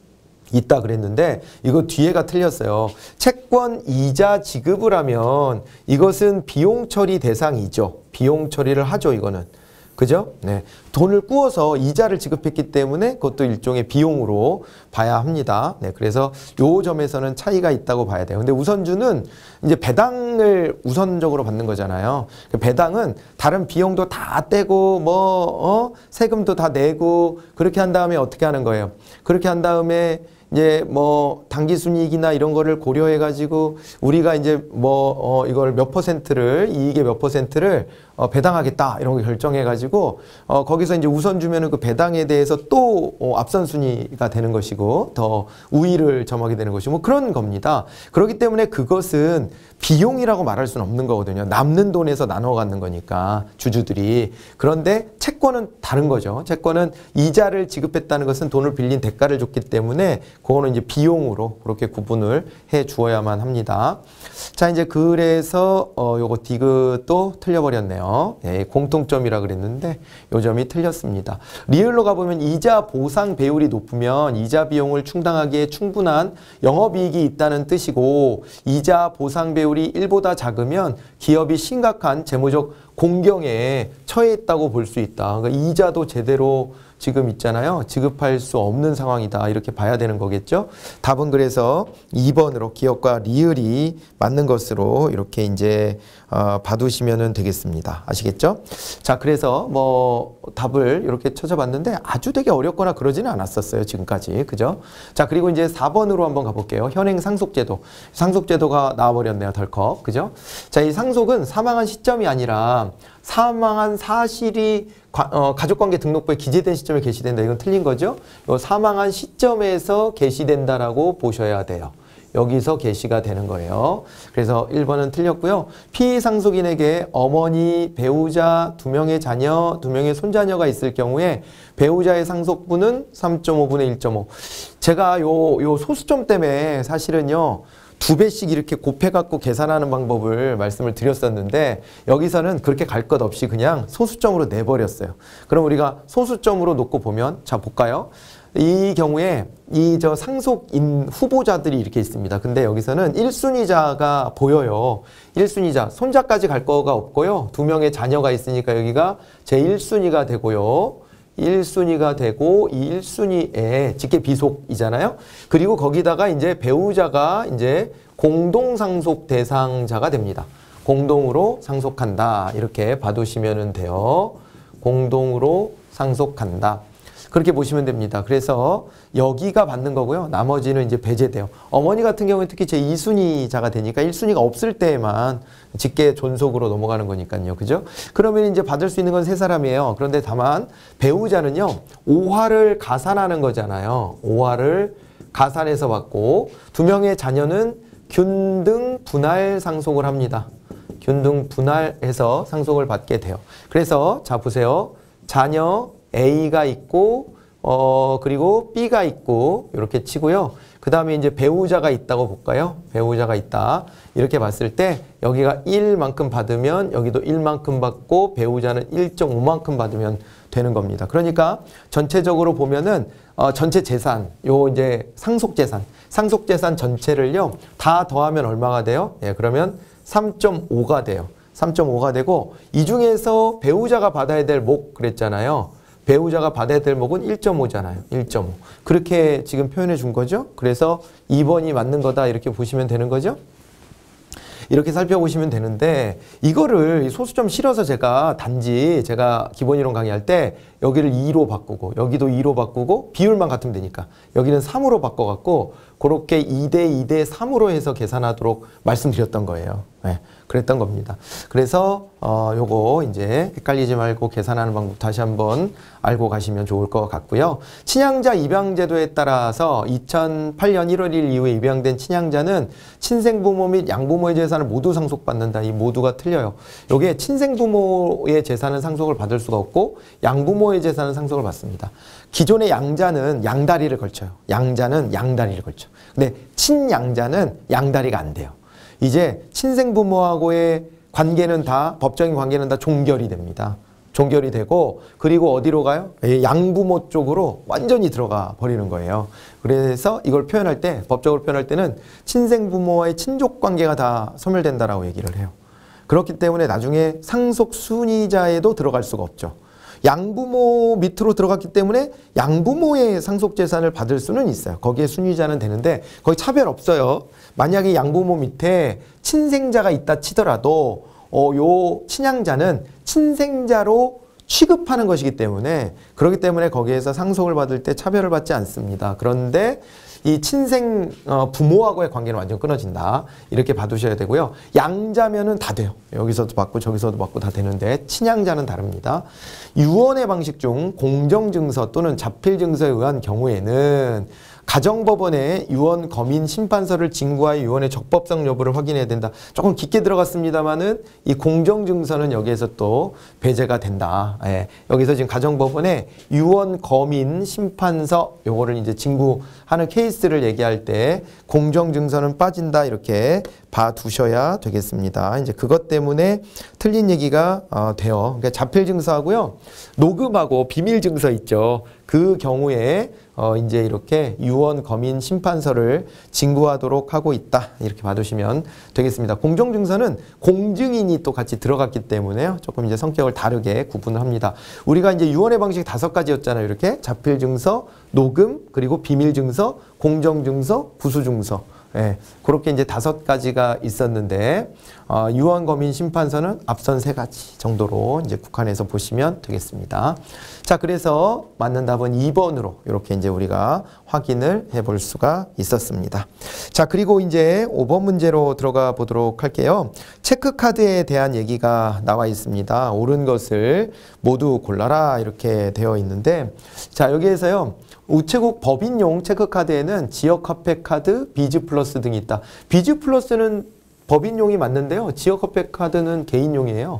Speaker 2: 있다 그랬는데 이거 뒤에가 틀렸어요. 채권 이자 지급을 하면 이것은 비용 처리 대상이죠. 비용 처리를 하죠. 이거는. 그죠? 네. 돈을 꾸어서 이자를 지급했기 때문에 그것도 일종의 비용으로 봐야 합니다. 네. 그래서 요 점에서는 차이가 있다고 봐야 돼요. 근데 우선주는 이제 배당을 우선적으로 받는 거잖아요. 배당은 다른 비용도 다 떼고 뭐, 어? 세금도 다 내고 그렇게 한 다음에 어떻게 하는 거예요? 그렇게 한 다음에 이제 뭐 당기순이익이나 이런 거를 고려해 가지고 우리가 이제 뭐 어 이걸 몇 퍼센트를 이익의 몇 퍼센트를 어 배당하겠다 이런 거 결정해 가지고 어 거기서 이제 우선 주면은 그 배당에 대해서 또 어 앞선 순위가 되는 것이고 더 우위를 점하게 되는 것이고 뭐 그런 겁니다. 그렇기 때문에 그것은 비용이라고 말할 수는 없는 거거든요. 남는 돈에서 나눠 갖는 거니까 주주들이. 그런데 채권은 다른 거죠. 채권은 이자를 지급했다는 것은 돈을 빌린 대가를 줬기 때문에 그거는 이제 비용으로 그렇게 구분을 해 주어야만 합니다. 자, 이제 그래서 어 요거 디귿도 틀려버렸네요. 예, 공통점이라 그랬는데 요 점이 틀렸습니다. 리을로 가보면 이자 보상 배율이 높으면 이자 비용을 충당하기에 충분한 영업이익이 있다는 뜻이고 이자 보상 배율이 일보다 작으면 기업이 심각한 재무적 공경에 처해있다고 볼 수 있다. 그러니까 이자도 제대로 지금 있잖아요. 지급할 수 없는 상황이다. 이렇게 봐야 되는 거겠죠. 답은 그래서 이 번으로 기업과 리을이 맞는 것으로 이렇게 이제 어, 봐두시면 되겠습니다. 아시겠죠? 자, 그래서 뭐 답을 이렇게 찾아봤는데 아주 되게 어렵거나 그러지는 않았었어요. 지금까지. 그죠? 자, 그리고 이제 사 번으로 한번 가볼게요. 현행 상속제도. 상속제도가 나와버렸네요. 덜컥. 그죠? 자, 이 상속은 사망한 시점이 아니라 사망한 사실이 가, 어, 가족관계 등록부에 기재된 시점에 게시된다. 이건 틀린 거죠. 요 사망한 시점에서 게시된다라고 보셔야 돼요. 여기서 게시가 되는 거예요. 그래서 일 번은 틀렸고요. 피상속인에게 어머니, 배우자, 두 명의 자녀, 두 명의 손자녀가 있을 경우에 배우자의 상속분은 삼 점 오분의 일 점 오. 제가 요, 요 소수점 때문에 사실은요. 두 배씩 이렇게 곱해갖고 계산하는 방법을 말씀을 드렸었는데 여기서는 그렇게 갈 것 없이 그냥 소수점으로 내버렸어요. 그럼 우리가 소수점으로 놓고 보면 자 볼까요? 이 경우에 이 저 상속인 후보자들이 이렇게 있습니다. 근데 여기서는 일 순위자가 보여요. 일 순위자, 손자까지 갈 거가 없고요. 두 명의 자녀가 있으니까 여기가 제일 순위가 되고요. 일 순위가 되고 이 일 순위에 직계 비속이잖아요. 그리고 거기다가 이제 배우자가 이제 공동 상속 대상자가 됩니다. 공동으로 상속한다. 이렇게 봐두시면 돼요. 공동으로 상속한다. 그렇게 보시면 됩니다. 그래서 여기가 받는 거고요. 나머지는 이제 배제돼요. 어머니 같은 경우는 특히 제이 순위자가 되니까 일 순위가 없을 때에만 직계 존속으로 넘어가는 거니까요. 그죠? 그러면 이제 받을 수 있는 건 세 사람이에요. 그런데 다만 배우자는요. 오화를 가산하는 거잖아요. 오화를 가산해서 받고 두 명의 자녀는 균등 분할 상속을 합니다. 균등 분할해서 상속을 받게 돼요. 그래서 자 보세요. 자녀 A가 있고 어 그리고 B가 있고 이렇게 치고요. 그 다음에 이제 배우자가 있다고 볼까요? 배우자가 있다. 이렇게 봤을 때 여기가 일만큼 받으면 여기도 일만큼 받고 배우자는 일 점 오만큼 받으면 되는 겁니다. 그러니까 전체적으로 보면은 어 전체 재산, 요 이제 상속 재산, 상속 재산 전체를요 다 더하면 얼마가 돼요? 예, 그러면 삼 점 오가 돼요. 삼 점 오가 되고 이 중에서 배우자가 받아야 될 목 그랬잖아요. 배우자가 받아야 될 목은 일 점 오잖아요. 일 점 오. 그렇게 지금 표현해 준 거죠. 그래서 이 번이 맞는 거다 이렇게 보시면 되는 거죠. 이렇게 살펴보시면 되는데 이거를 소수점 실어서 제가 단지 제가 기본이론 강의할 때 여기를 이로 바꾸고 여기도 이로 바꾸고 비율만 같으면 되니까 여기는 삼으로 바꿔갖고 그렇게 이 대 이 대 삼으로 해서 계산하도록 말씀드렸던 거예요. 네, 그랬던 겁니다. 그래서 어, 요거 이제 헷갈리지 말고 계산하는 방법 다시 한번 알고 가시면 좋을 것 같고요. 친양자 입양제도에 따라서 이천팔 년 일월 일 일 이후에 입양된 친양자는 친생부모 및 양부모의 재산을 모두 상속받는다. 이 모두가 틀려요. 요게 친생부모의 재산은 상속을 받을 수가 없고 양부모의 재산은 상속을 받습니다. 기존의 양자는 양다리를 걸쳐요. 양자는 양다리를 걸쳐. 근데 친양자는 양다리가 안 돼요. 이제 친생부모하고의 관계는 다 법적인 관계는 다 종결이 됩니다. 종결이 되고 그리고 어디로 가요? 양부모 쪽으로 완전히 들어가 버리는 거예요. 그래서 이걸 표현할 때 법적으로 표현할 때는 친생부모와의 친족 관계가 다 소멸된다라고 얘기를 해요. 그렇기 때문에 나중에 상속 순위자에도 들어갈 수가 없죠. 양부모 밑으로 들어갔기 때문에 양부모의 상속재산을 받을 수는 있어요. 거기에 순위자는 되는데 거기 차별 없어요. 만약에 양부모 밑에 친생자가 있다 치더라도 어, 요 친양자는 친생자로 취급하는 것이기 때문에 그렇기 때문에 거기에서 상속을 받을 때 차별을 받지 않습니다. 그런데 이 친생 어, 부모하고의 관계는 완전 끊어진다. 이렇게 봐두셔야 되고요. 양자면은 다 돼요. 여기서도 받고 저기서도 받고 다 되는데 친양자는 다릅니다. 유언의 방식 중 공정증서 또는 자필증서에 의한 경우에는 가정법원에 유언 검인 심판서를 진구하여 유언의 적법성 여부를 확인해야 된다. 조금 깊게 들어갔습니다만은 이 공정증서는 여기에서 또 배제가 된다. 예. 여기서 지금 가정법원에 유언 검인 심판서 요거를 이제 진구하는 케이스를 얘기할 때 공정증서는 빠진다 이렇게 봐두셔야 되겠습니다. 이제 그것 때문에 틀린 얘기가 어, 돼요. 그러니까 자필증서하고요 녹음하고 비밀증서 있죠. 그 경우에 어 이제 이렇게 유언 검인 심판서를 진구하도록 하고 있다. 이렇게 봐두시면 되겠습니다. 공정증서는 공증인이 또 같이 들어갔기 때문에요. 조금 이제 성격을 다르게 구분을 합니다. 우리가 이제 유언의 방식이 다섯 가지였잖아요. 이렇게 자필증서, 녹음, 그리고 비밀증서, 공정증서, 구수증서. 예, 그렇게 이제 다섯 가지가 있었는데 어, 유언 검인 심판서는 앞선 세 가지 정도로 이제 국한해서 보시면 되겠습니다. 자, 그래서 맞는 답은 이 번으로 이렇게 이제 우리가 확인을 해볼 수가 있었습니다. 자, 그리고 이제 오 번 문제로 들어가 보도록 할게요. 체크카드에 대한 얘기가 나와 있습니다. 옳은 것을 모두 골라라 이렇게 되어 있는데 자, 여기에서요. 우체국 법인용 체크카드에는 지역화폐카드, 비즈플러스 등이 있다. 비즈플러스는 법인용이 맞는데요. 지역화폐카드는 개인용이에요.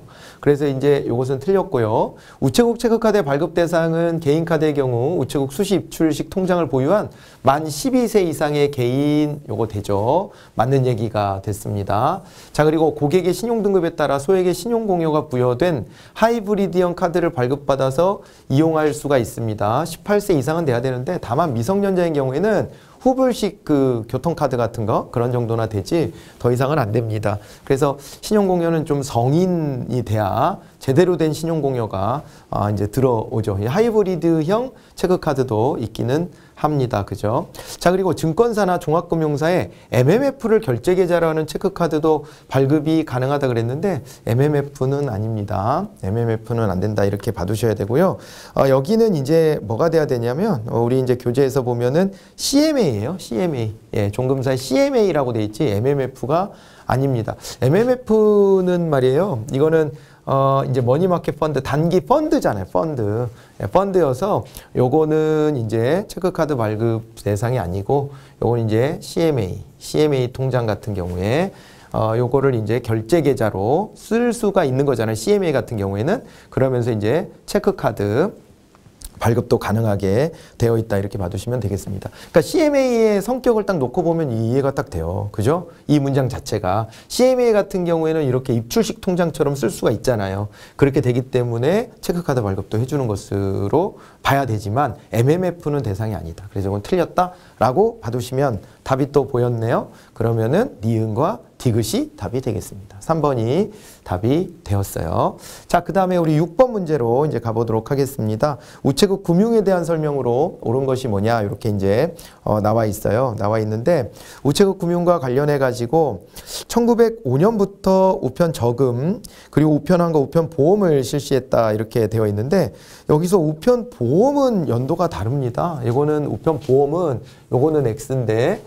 Speaker 2: 그래서 이제 이것은 틀렸고요. 우체국 체크카드의 발급 대상은 개인카드의 경우 우체국 수시 입출식 통장을 보유한 만 십이 세 이상의 개인 요거 되죠. 맞는 얘기가 됐습니다. 자, 그리고 고객의 신용등급에 따라 소액의 신용공여가 부여된 하이브리드형 카드를 발급받아서 이용할 수가 있습니다. 십팔 세 이상은 돼야 되는데 다만 미성년자인 경우에는 후불식 그 교통카드 같은 거 그런 정도나 되지 더 이상은 안 됩니다. 그래서 신용공여는 좀 성인이 돼야 제대로 된 신용공여가 아, 이제 들어오죠. 하이브리드형 체크카드도 있기는 합니다. 그죠? 자, 그리고 증권사나 종합금융사에 엠엠에프를 결제계좌로 하는 체크카드도 발급이 가능하다 그랬는데 엠엠에프는 아닙니다. 엠엠에프는 안 된다 이렇게 봐두셔야 되고요. 어, 여기는 이제 뭐가 돼야 되냐면 어, 우리 이제 교재에서 보면은 씨엠에이예요. 씨엠에이. 예, 종금사의 씨엠에이라고 돼 있지 엠엠에프가 아닙니다. 엠엠에프는 말이에요. 이거는 어, 이제 머니마켓 펀드, 단기 펀드잖아요. 펀드. 예, 펀드여서 요거는 이제 체크카드 발급 대상이 아니고 요건 이제 씨엠에이, 씨엠에이 통장 같은 경우에 어, 요거를 이제 결제 계좌로 쓸 수가 있는 거잖아요. 씨엠에이 같은 경우에는. 그러면서 이제 체크카드 발급도 가능하게 되어 있다 이렇게 봐두시면 되겠습니다. 그러니까 씨엠에이의 성격을 딱 놓고 보면 이해가 딱 돼요. 그죠? 이 문장 자체가 씨엠에이 같은 경우에는 이렇게 입출식 통장처럼 쓸 수가 있잖아요. 그렇게 되기 때문에 체크카드 발급도 해주는 것으로 봐야 되지만 엠엠에프는 대상이 아니다. 그래서 이건 틀렸다라고 봐두시면 답이 또 보였네요. 그러면은 니은과 디귿이 답이 되겠습니다. 삼 번이 답이 되었어요. 자, 그 다음에 우리 육 번 문제로 이제 가보도록 하겠습니다. 우체국 금융에 대한 설명으로 옳은 것이 뭐냐 이렇게 이제 어, 나와 있어요. 나와 있는데 우체국 금융과 관련해 가지고 천구백오 년부터 우편 저금 그리고 우편함과 우편 보험을 실시했다 이렇게 되어 있는데 여기서 우편 보험은 연도가 다릅니다. 이거는 우편 보험은 요거는 X인데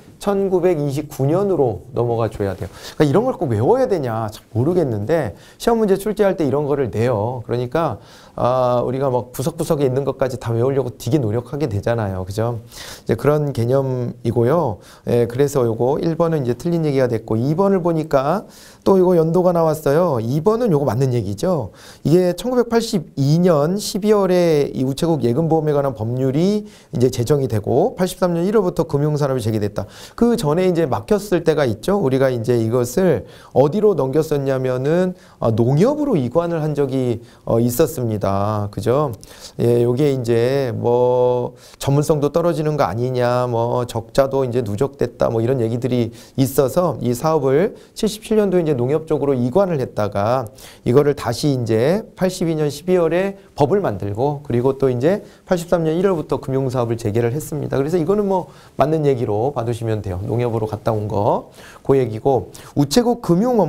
Speaker 2: 천구백이십구 년으로 넘어가 줘야 돼요. 그러니까 이런 걸 꼭 외워야 되냐 참 모르겠는데 시험 문제 출제할 때 이런 거를 내요. 그러니까 아, 우리가 막 구석구석에 있는 것까지 다 외우려고 되게 노력하게 되잖아요. 그죠? 이제 그런 개념이고요. 예, 그래서 요거 일 번은 이제 틀린 얘기가 됐고 이 번을 보니까 또 이거 연도가 나왔어요. 이 번은 요거 맞는 얘기죠. 이게 천구백팔십이 년 십이월에 이 우체국 예금보험에 관한 법률이 이제 제정이 되고 팔십삼 년 일월부터 금융산업이 제기됐다. 그 전에 이제 막혔을 때가 있죠. 우리가 이제 이것을 어디로 넘겼었냐면은 어, 농협으로 이관을 한 적이 어, 있었습니다. 그죠? 예, 요게 이제 뭐 전문성도 떨어지는 거 아니냐, 뭐 적자도 이제 누적됐다, 뭐 이런 얘기들이 있어서 이 사업을 칠십칠 년도에 이제 농협 쪽으로 이관을 했다가 이거를 다시 이제 팔십이 년 십이월에 법을 만들고 그리고 또 이제 팔십삼 년 일월부터 금융사업을 재개를 했습니다. 그래서 이거는 뭐 맞는 얘기로 봐두시면 돼요. 농협으로 갔다 온 거. 그 얘기고 우체국 금융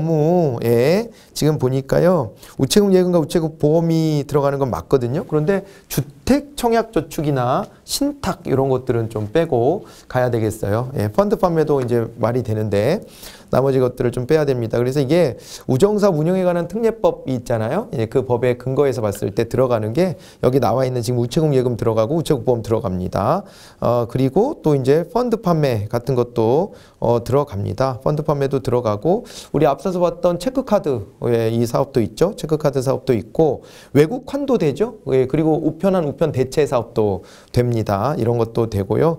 Speaker 2: 업무에 지금 보니까요. 우체국 예금과 우체국 보험이 들어가는 건 맞거든요. 그런데 주택 청약 저축이나 신탁 이런 것들은 좀 빼고 가야 되겠어요. 예, 펀드 판매도 이제 말이 되는데 나머지 것들을 좀 빼야 됩니다. 그래서 이게 우정사업 운영에 관한 특례법이 있잖아요. 예, 그 법의 근거에서 봤을 때 들어가는 게 여기 나와 있는 지금 우체국 예금 들어가고 우체국 보험 들어갑니다. 어, 그리고 또 이제 펀드 판매 같은 것도 어, 들어갑니다. 펀드 판매도 들어가고 우리 앞서서 봤던 체크카드 예, 이 사업도 있죠. 체크카드 사업도 있고 외국 환도 되죠. 예, 그리고 우편한 우편 대체 사업도 됩니다. 이런 것도 되고요.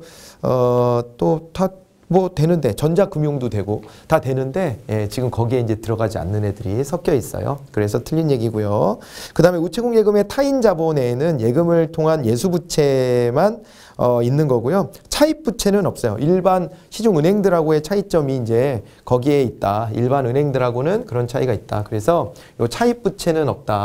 Speaker 2: 어, 또 다 뭐 되는데 전자금융도 되고 다 되는데 예, 지금 거기에 이제 들어가지 않는 애들이 섞여 있어요. 그래서 틀린 얘기고요. 그 다음에 우체국 예금의 타인 자본에는 예금을 통한 예수부채만 어, 있는 거고요. 차입부채는 없어요. 일반 시중은행들하고의 차이점이 이제 거기에 있다. 일반 은행들하고는 그런 차이가 있다. 그래서 요 차입부채는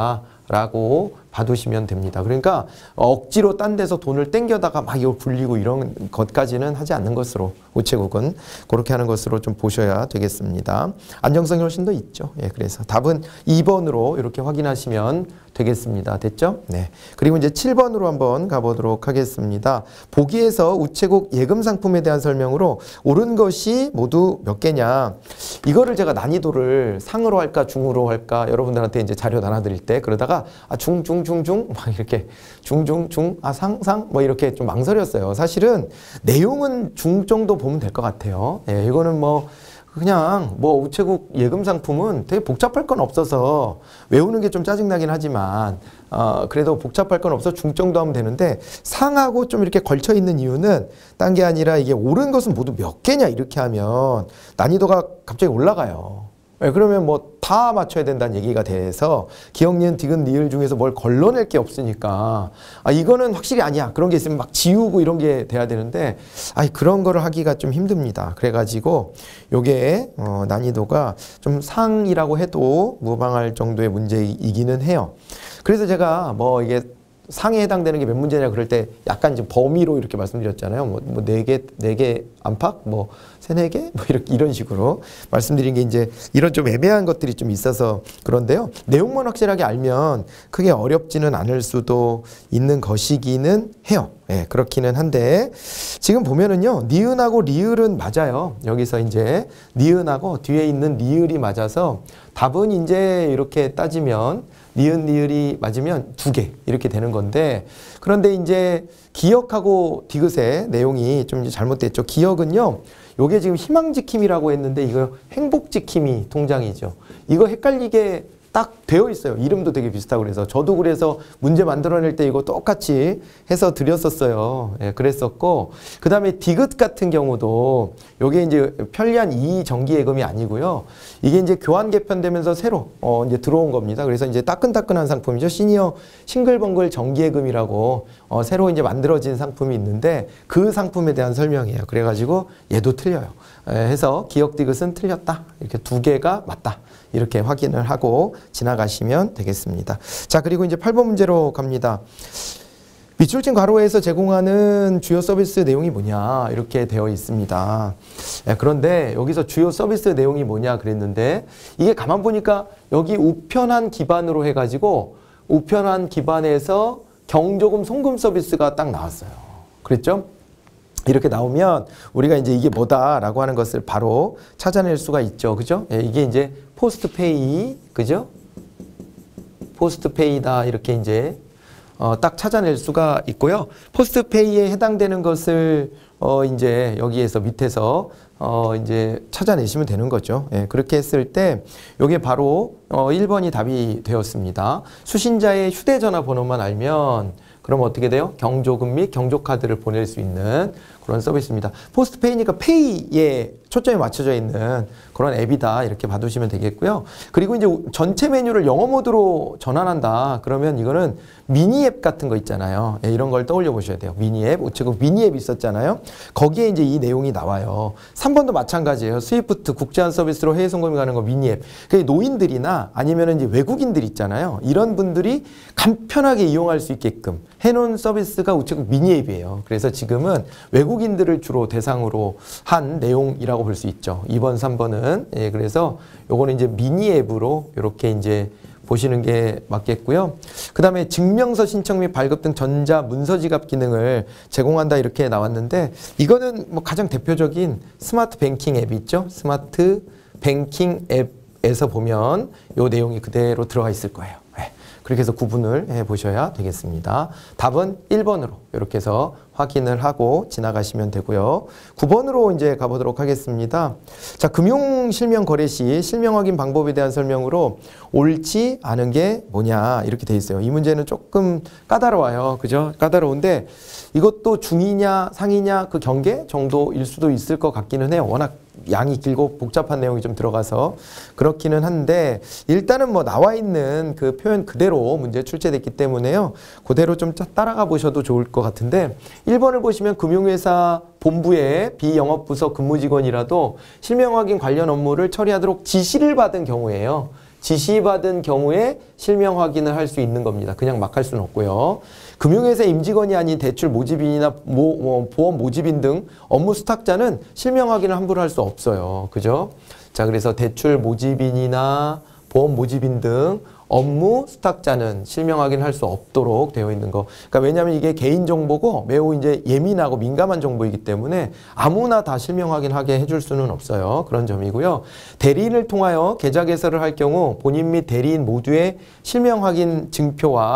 Speaker 2: 없다라고 봐두시면 됩니다. 그러니까 억지로 딴 데서 돈을 땡겨다가 막 이걸 굴리고 이런 것까지는 하지 않는 것으로 우체국은 그렇게 하는 것으로 좀 보셔야 되겠습니다. 안정성이 훨씬 더 있죠. 예, 그래서 답은 이 번으로 이렇게 확인하시면 되겠습니다. 됐죠? 네. 그리고 이제 칠 번으로 한번 가보도록 하겠습니다. 보기에서 우체국 예금 상품에 대한 설명으로 옳은 것이 모두 몇 개냐. 이거를 제가 난이도를 상으로 할까 중으로 할까 여러분들한테 이제 자료 나눠드릴 때 그러다가 아, 중, 중, 중, 중 막 이렇게 중, 중, 중, 아, 상, 상 뭐 이렇게 좀 망설였어요. 사실은 내용은 중 정도 보면 될 것 같아요. 예, 이거는 뭐 그냥 뭐 우체국 예금 상품은 되게 복잡할 건 없어서 외우는 게 좀 짜증나긴 하지만 어, 그래도 복잡할 건 없어 중정도 하면 되는데 상하고 좀 이렇게 걸쳐 있는 이유는 딴 게 아니라 이게 옳은 것은 모두 몇 개냐 이렇게 하면 난이도가 갑자기 올라가요. 네, 그러면 뭐 다 맞춰야 된다는 얘기가 돼서 기역, 니은, 디귿, 리을 중에서 뭘 걸러낼 게 없으니까 아 이거는 확실히 아니야 그런 게 있으면 막 지우고 이런 게 돼야 되는데 아 그런 거를 하기가 좀 힘듭니다. 그래가지고 요게 어, 난이도가 좀 상이라고 해도 무방할 정도의 문제이기는 해요. 그래서 제가 뭐 이게 상에 해당되는 게 몇 문제냐 그럴 때 약간 이제 범위로 이렇게 말씀드렸잖아요. 뭐, 뭐 네 개, 네 개 안팎, 뭐 세네 개, 뭐 이렇게 이런 식으로 말씀드린 게 이제 이런 좀 애매한 것들이 좀 있어서 그런데요. 내용만 확실하게 알면 크게 어렵지는 않을 수도 있는 것이기는 해요. 예, 그렇기는 한데 지금 보면은요, 니은하고 리을은 맞아요. 여기서 이제 니은하고 뒤에 있는 리을이 맞아서 답은 이제 이렇게 따지면 니은, 리을이 맞으면 두 개 이렇게 되는 건데 그런데 이제 기역하고 디귿의 내용이 좀 이제 잘못됐죠. 기역은요, 요게 지금 희망지킴이라고 했는데 이거 행복지킴이 통장이죠. 이거 헷갈리게 딱 되어 있어요. 이름도 되게 비슷하고 그래서 저도 그래서 문제 만들어낼 때 이거 똑같이 해서 드렸었어요. 예, 그랬었고 그 다음에 디귿 같은 경우도 요게 이제 편리한 이 정기예금이 아니고요. 이게 이제 교환 개편되면서 새로 어 이제 들어온 겁니다. 그래서 이제 따끈따끈한 상품이죠. 시니어 싱글벙글 정기예금이라고 어 새로 이제 만들어진 상품이 있는데 그 상품에 대한 설명이에요. 그래가지고 얘도 틀려요. 예, 해서 기역 디귿은 틀렸다. 이렇게 두 개가 맞다. 이렇게 확인을 하고 지나가시면 되겠습니다. 자, 그리고 이제 팔 번 문제로 갑니다. 밑줄친 괄호에서 제공하는 주요 서비스 내용이 뭐냐 이렇게 되어 있습니다. 예, 그런데 여기서 주요 서비스 내용이 뭐냐 그랬는데 이게 가만 보니까 여기 우편한 기반으로 해가지고 우편한 기반에서 경조금 송금 서비스가 딱 나왔어요. 그랬죠? 이렇게 나오면 우리가 이제 이게 뭐다라고 하는 것을 바로 찾아낼 수가 있죠. 그죠? 예, 이게 이제 포스트페이, 그죠? 포스트페이다. 이렇게 이제 어, 딱 찾아낼 수가 있고요. 포스트페이에 해당되는 것을 어, 이제 여기에서 밑에서 어, 이제 찾아내시면 되는 거죠. 예, 그렇게 했을 때 요게 바로 어, 일 번이 답이 되었습니다. 수신자의 휴대전화 번호만 알면 그럼 어떻게 돼요? 경조금 및 경조카드를 보낼 수 있는 그런 서비스입니다. 포스트페이니까 페이에 초점이 맞춰져 있는 그런 앱이다. 이렇게 봐두시면 되겠고요. 그리고 이제 전체 메뉴를 영어 모드로 전환한다. 그러면 이거는 미니 앱 같은 거 있잖아요. 예, 이런 걸 떠올려 보셔야 돼요. 미니 앱, 우체국 미니 앱 있었잖아요. 거기에 이제 이 내용이 나와요. 삼 번도 마찬가지예요. 스위프트 국제한 서비스로 해외 송금이 가는 거 미니 앱. 그 노인들이나 아니면 이제 외국인들 있잖아요. 이런 분들이 간편하게 이용할 수 있게끔 해놓은 서비스가 우체국 미니 앱이에요. 그래서 지금은 외국인들을 주로 대상으로 한 내용이라고 볼 수 있죠. 이 번, 삼 번은. 예, 그래서 요거는 이제 미니 앱으로 이렇게 이제 보시는 게 맞겠고요. 그 다음에 증명서 신청 및 발급 등 전자 문서 지갑 기능을 제공한다 이렇게 나왔는데 이거는 뭐 가장 대표적인 스마트 뱅킹 앱이 있죠. 스마트 뱅킹 앱에서 보면 요 내용이 그대로 들어가 있을 거예요. 네. 그렇게 해서 구분을 해 보셔야 되겠습니다. 답은 일 번으로 이렇게 해서 확인을 하고 지나가시면 되고요. 구 번으로 이제 가보도록 하겠습니다. 자, 금융 실명 거래 시 실명 확인 방법에 대한 설명으로 옳지 않은 게 뭐냐 이렇게 돼 있어요. 이 문제는 조금 까다로워요. 그죠? 까다로운데 이것도 중이냐 상이냐 그 경계 정도일 수도 있을 것 같기는 해요. 워낙 양이 길고 복잡한 내용이 좀 들어가서 그렇기는 한데 일단은 뭐 나와 있는 그 표현 그대로 문제 출제됐기 때문에요. 그대로 좀 따라가 보셔도 좋을 것 같은데 일 번을 보시면 금융회사 본부의 비영업부서 근무직원이라도 실명 확인 관련 업무를 처리하도록 지시를 받은 경우에요. 지시받은 경우에 실명 확인을 할 수 있는 겁니다. 그냥 막 할 수는 없고요. 금융회사 임직원이 아닌 대출 모집인이나 모, 뭐 보험 모집인 등 업무 수탁자는 실명 확인을 함부로 할 수 없어요. 그죠? 자, 그래서 대출 모집인이나 보험 모집인 등 업무 수탁자는 실명 확인할 수 없도록 되어 있는 거. 그러니까 왜냐하면 이게 개인 정보고 매우 이제 예민하고 민감한 정보이기 때문에 아무나 다 실명 확인하게 해줄 수는 없어요. 그런 점이고요. 대리인을 통하여 계좌 개설을 할 경우 본인 및 대리인 모두의 실명 확인 증표와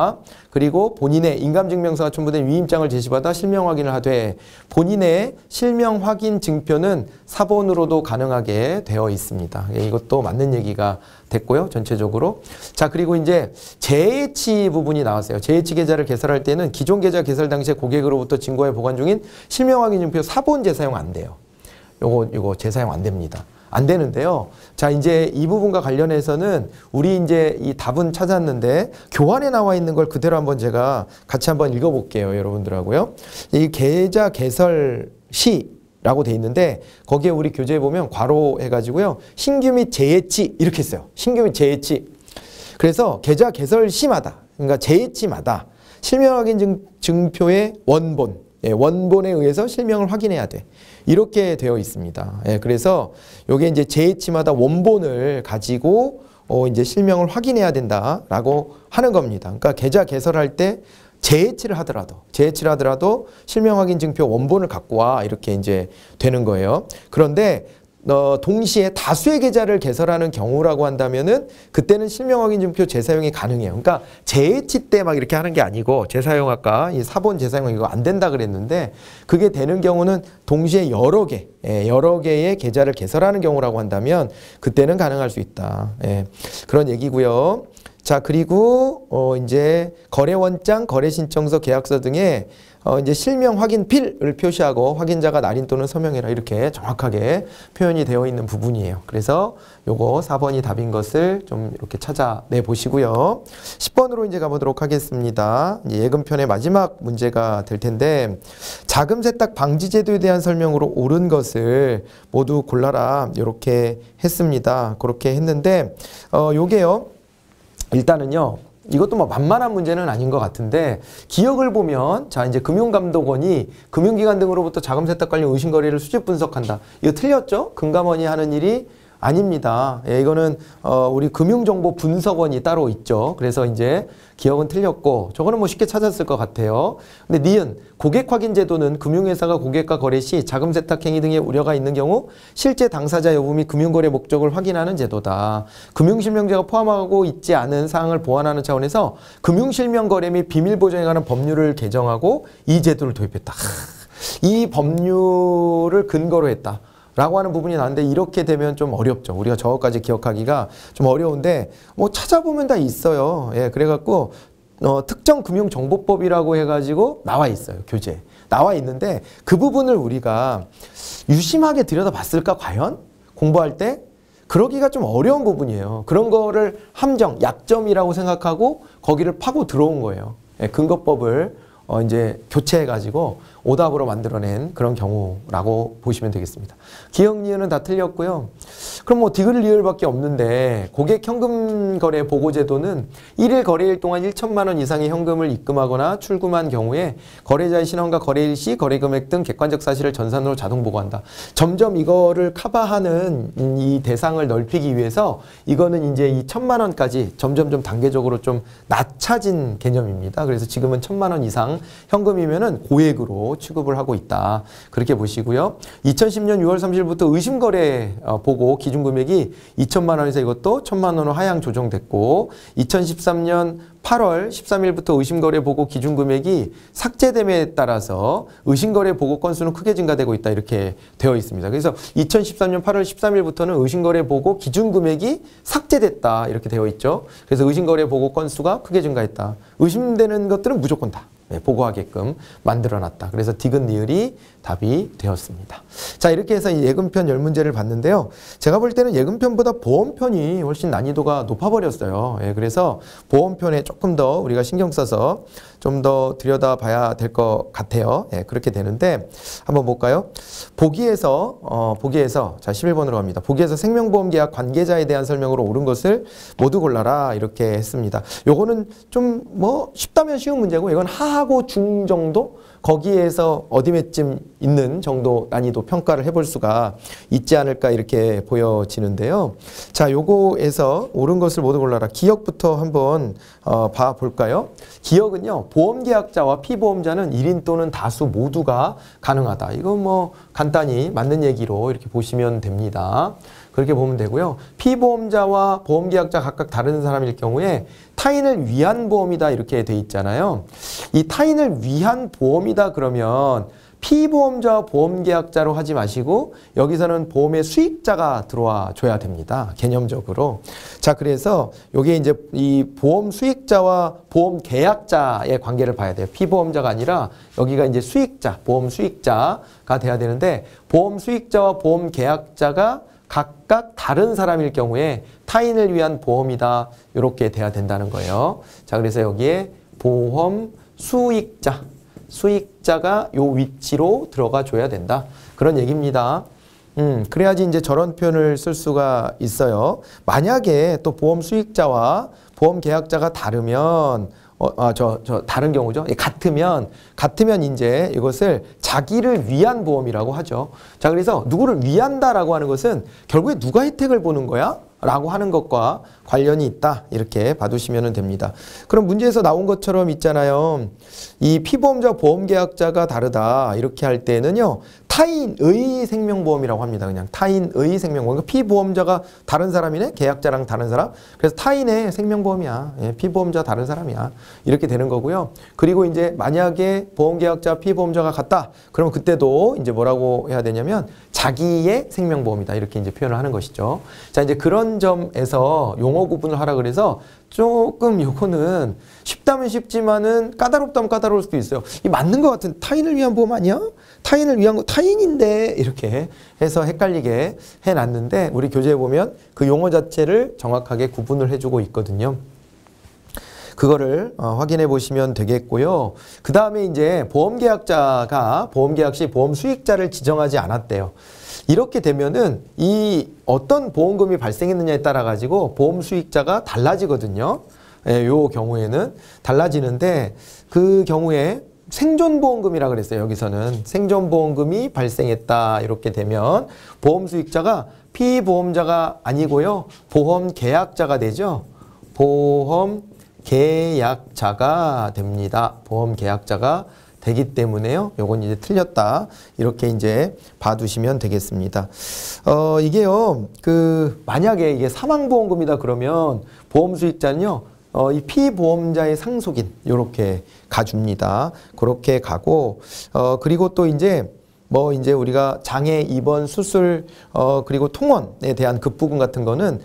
Speaker 2: 그리고 본인의 인감증명서가 첨부된 위임장을 제시받아 실명 확인을 하되 본인의 실명 확인 증표는 사본으로도 가능하게 되어 있습니다. 예, 이것도 맞는 얘기가 됐고요. 전체적으로. 자, 그리고 이제 재해치 부분이 나왔어요. 재해치 계좌를 개설할 때는 기존 계좌 개설 당시에 고객으로부터 증거에 보관 중인 실명 확인 증표 사본 재사용 안 돼요. 요거 요거 재사용 안 됩니다. 안 되는데요. 자, 이제 이 부분과 관련해서는 우리 이제 이 답은 찾았는데 교환에 나와 있는 걸 그대로 한번 제가 같이 한번 읽어볼게요. 여러분들하고요. 이 계좌 개설 시라고 돼 있는데 거기에 우리 교재에 보면 괄호 해가지고요. 신규 및 재해치 이렇게 써요. 신규 및 재해치. 그래서 계좌 개설 시마다 그러니까 재해치마다 실명 확인 증, 증표의 원본 예, 원본에 의해서 실명을 확인해야 돼. 이렇게 되어 있습니다. 예, 그래서 요게 이제 재해치마다 원본을 가지고 어, 이제 실명을 확인해야 된다라고 하는 겁니다. 그러니까 계좌 개설할 때 재해치를 하더라도, 재해치를 하더라도 실명 확인 증표 원본을 갖고 와 이렇게 이제 되는 거예요. 그런데 어, 동시에 다수의 계좌를 개설하는 경우라고 한다면은 그때는 실명 확인 증표 재사용이 가능해요. 그러니까 재해치 때 막 이렇게 하는 게 아니고 재사용 아까 이 사본 재사용 이거 안 된다 그랬는데 그게 되는 경우는 동시에 여러 개, 예, 여러 개의 계좌를 개설하는 경우라고 한다면 그때는 가능할 수 있다. 예, 그런 얘기고요. 자, 그리고 어, 이제 거래원장, 거래신청서, 계약서 등에 어, 이제 실명 확인 필을 표시하고 확인자가 날인 또는 서명해라 이렇게 정확하게 표현이 되어 있는 부분이에요. 그래서 요거 사 번이 답인 것을 좀 이렇게 찾아내 보시고요. 십 번으로 이제 가보도록 하겠습니다. 이제 예금편의 마지막 문제가 될 텐데 자금 세탁 방지 제도에 대한 설명으로 옳은 것을 모두 골라라 이렇게 했습니다. 그렇게 했는데 어, 요게요. 일단은요. 이것도 뭐 만만한 문제는 아닌 것 같은데 기억을 보면 자 이제 금융감독원이 금융기관 등으로부터 자금 세탁 관련 의심 거래를 수집 분석한다. 이거 틀렸죠? 금감원이 하는 일이 아닙니다. 예, 이거는 어, 우리 금융정보분석원이 따로 있죠. 그래서 이제 기억은 틀렸고 저거는 뭐 쉽게 찾았을 것 같아요. 근데 니은 고객 확인 제도는 금융회사가 고객과 거래 시 자금 세탁 행위 등의 우려가 있는 경우 실제 당사자 여부 및 금융거래 목적을 확인하는 제도다. 금융실명제가 포함하고 있지 않은 사항을 보완하는 차원에서 금융실명거래 및 비밀보장에 관한 법률을 개정하고 이 제도를 도입했다. 이 법률을 근거로 했다. 라고 하는 부분이 나는데 이렇게 되면 좀 어렵죠. 우리가 저거까지 기억하기가 좀 어려운데 뭐 찾아보면 다 있어요. 예, 그래갖고 어, 특정금융정보법이라고 해가지고 나와 있어요. 교재에. 나와 있는데 그 부분을 우리가 유심하게 들여다봤을까 과연? 공부할 때? 그러기가 좀 어려운 부분이에요. 그런 거를 함정, 약점이라고 생각하고 거기를 파고 들어온 거예요. 예, 근거법을 어, 이제 교체해가지고 오답으로 만들어낸 그런 경우라고 보시면 되겠습니다. 기억, 니은은 다 틀렸고요. 그럼 뭐 디귿, 리을밖에 없는데 고객 현금 거래 보고 제도는 일 일 거래일 동안 천만 원 이상의 현금을 입금하거나 출금한 경우에 거래자의 신원과 거래일 시 거래 금액 등 객관적 사실을 전산으로 자동 보고한다. 점점 이거를 커버하는 이 대상을 넓히기 위해서 이거는 이제 이 천만 원까지 점점 좀 단계적으로 좀 낮춰진 개념입니다. 그래서 지금은 천만 원 이상 현금이면은 고액으로 취급을 하고 있다. 그렇게 보시고요. 이천십 년 유월 삼십일부터 의심거래 보고 기준금액이 이천만 원에서 이것도 천만 원으로 하향 조정됐고 이천십삼 년 팔월 십삼일부터 의심거래 보고 기준금액이 삭제됨에 따라서 의심거래 보고 건수는 크게 증가되고 있다. 이렇게 되어 있습니다. 그래서 이천십삼 년 팔월 십삼일부터는 의심거래 보고 기준금액이 삭제됐다. 이렇게 되어 있죠. 그래서 의심거래 보고 건수가 크게 증가했다. 의심되는 것들은 무조건 다 네, 보고하게끔 만들어놨다. 그래서 디귿, 리을이 답이 되었습니다. 자, 이렇게 해서 이 예금편 열 문제를 봤는데요. 제가 볼 때는 예금편보다 보험편이 훨씬 난이도가 높아버렸어요. 예, 그래서 보험편에 조금 더 우리가 신경 써서 좀 더 들여다봐야 될 것 같아요. 예, 그렇게 되는데 한번 볼까요? 보기에서 어, 보기에서 자 십일 번으로 갑니다. 보기에서 생명보험계약 관계자에 대한 설명으로 옳은 것을 모두 골라라 이렇게 했습니다. 요거는 좀 뭐 쉽다면 쉬운 문제고 이건 하하고 중 정도? 거기에서 어디매쯤 있는 정도 난이도 평가를 해볼 수가 있지 않을까 이렇게 보여지는데요. 자, 요거에서 옳은 것을 모두 골라라. 기억부터 한번 어, 봐볼까요? 기억은요. 보험계약자와 피보험자는 일 인 또는 다수 모두가 가능하다. 이건 뭐 간단히 맞는 얘기로 이렇게 보시면 됩니다. 그 그렇게 보면 되고요. 피보험자와 보험계약자 각각 다른 사람일 경우에 타인을 위한 보험이다 이렇게 돼 있잖아요. 이 타인을 위한 보험이다 그러면 피보험자와 보험계약자로 하지 마시고 여기서는 보험의 수익자가 들어와 줘야 됩니다. 개념적으로. 자, 그래서 요게 이제 이 보험 수익자와 보험 계약자의 관계를 봐야 돼요. 피보험자가 아니라 여기가 이제 수익자, 보험 수익자가 돼야 되는데 보험 수익자와 보험 계약자가 각각 다른 사람일 경우에 타인을 위한 보험이다. 이렇게 돼야 된다는 거예요. 자, 그래서 여기에 보험 수익자 수익자가 요 위치로 들어가 줘야 된다. 그런 얘기입니다. 음, 그래야지 이제 저런 표현을 쓸 수가 있어요. 만약에 또 보험 수익자와 보험 계약자가 다르면, 어, 아, 저, 저, 다른 경우죠. 같으면, 같으면 이제 이것을 자기를 위한 보험이라고 하죠. 자, 그래서 누구를 위한다라고 하는 것은 결국에 누가 혜택을 보는 거야? 라고 하는 것과 관련이 있다. 이렇게 봐두시면 됩니다. 그럼 문제에서 나온 것처럼 있잖아요. 이 피보험자 보험계약자가 다르다. 이렇게 할 때는요. 타인의 생명보험이라고 합니다. 그냥 타인의 생명보험. 그러니까 피보험자가 다른 사람이네. 계약자랑 다른 사람. 그래서 타인의 생명보험이야. 예, 피보험자 다른 사람이야. 이렇게 되는 거고요. 그리고 이제 만약에 보험계약자 피보험자가 같다. 그러면 그때도 이제 뭐라고 해야 되냐면 자기의 생명보험이다. 이렇게 이제 표현을 하는 것이죠. 자, 이제 그런 점에서 용어 구분을 하라 그래서 조금 요거는 쉽다면 쉽지만은 까다롭다면 까다로울 수도 있어요. 이 맞는 것 같은 타인을 위한 보험 아니야? 타인을 위한 거 타인인데 이렇게 해서 헷갈리게 해놨는데 우리 교재에 보면 그 용어 자체를 정확하게 구분을 해주고 있거든요. 그거를 어, 확인해 보시면 되겠고요. 그 다음에 이제 보험계약자가 보험계약 시 보험 수익자를 지정하지 않았대요. 이렇게 되면은 이 어떤 보험금이 발생했느냐에 따라 가지고 보험 수익자가 달라지거든요. 예, 요 경우에는 달라지는데 그 경우에 생존보험금이라 그랬어요. 여기서는 생존보험금이 발생했다 이렇게 되면 보험 수익자가 피보험자가 아니고요. 보험 계약자가 되죠. 보험 계약자가 됩니다. 보험 계약자가 되기 때문에요. 요건 이제 틀렸다. 이렇게 이제 봐두시면 되겠습니다. 어, 이게요, 그, 만약에 이게 사망보험금이다 그러면 보험 수익자는요, 어, 이 피보험자의 상속인, 요렇게 가줍니다. 그렇게 가고, 어, 그리고 또 이제 뭐 이제 우리가 장애, 입원, 수술, 어, 그리고 통원에 대한 급부금 같은 거는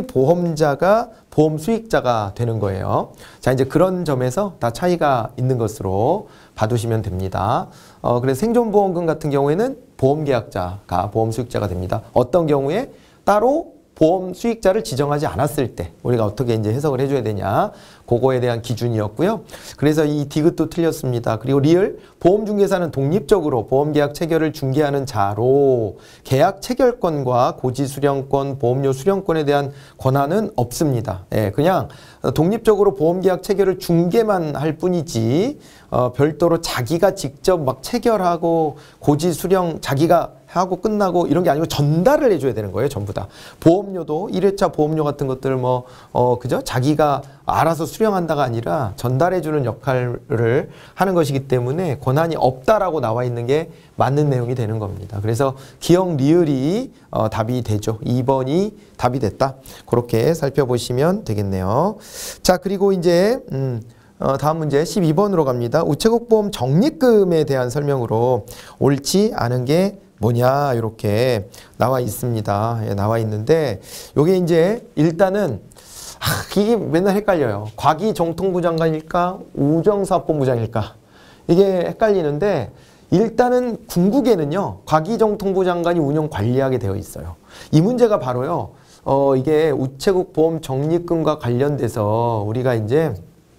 Speaker 2: 피보험자가 보험 수익자가 되는 거예요. 자, 이제 그런 점에서 다 차이가 있는 것으로 봐두시면 됩니다. 어, 그래서 생존보험금 같은 경우에는 보험계약자가 보험 수익자가 됩니다. 어떤 경우에 따로 보험 수익자를 지정하지 않았을 때 우리가 어떻게 이제 해석을 해줘야 되냐 그거에 대한 기준이었고요. 그래서 이 디귿도 틀렸습니다. 그리고 리을 보험중개사는 독립적으로 보험계약 체결을 중개하는 자로 계약 체결권과 고지수령권, 보험료 수령권에 대한 권한은 없습니다. 예, 그냥 독립적으로 보험계약 체결을 중개만 할 뿐이지 어, 별도로 자기가 직접 막 체결하고 고지수령 자기가 하고 끝나고 이런 게 아니고 전달을 해줘야 되는 거예요. 전부 다. 보험료도 일 회차 보험료 같은 것들 뭐, 어, 그죠? 자기가 알아서 수령한다가 아니라 전달해주는 역할을 하는 것이기 때문에 권한이 없다라고 나와 있는 게 맞는 내용이 되는 겁니다. 그래서 기억 리을이 어, 답이 되죠. 이 번이 답이 됐다. 그렇게 살펴보시면 되겠네요. 자, 그리고 이제, 음, 어, 다음 문제 십이 번으로 갑니다. 우체국 보험 적립금에 대한 설명으로 옳지 않은 게 뭐냐 이렇게 나와 있습니다. 예, 나와 있는데 요게 이제 일단은 아, 이게 맨날 헷갈려요. 과기정통부 장관일까 우정사업본부 장일까 이게 헷갈리는데 일단은 궁극에는요 과기정통부 장관이 운영 관리하게 되어 있어요. 이 문제가 바로요 어, 이게 우체국 보험 적립금과 관련돼서 우리가 이제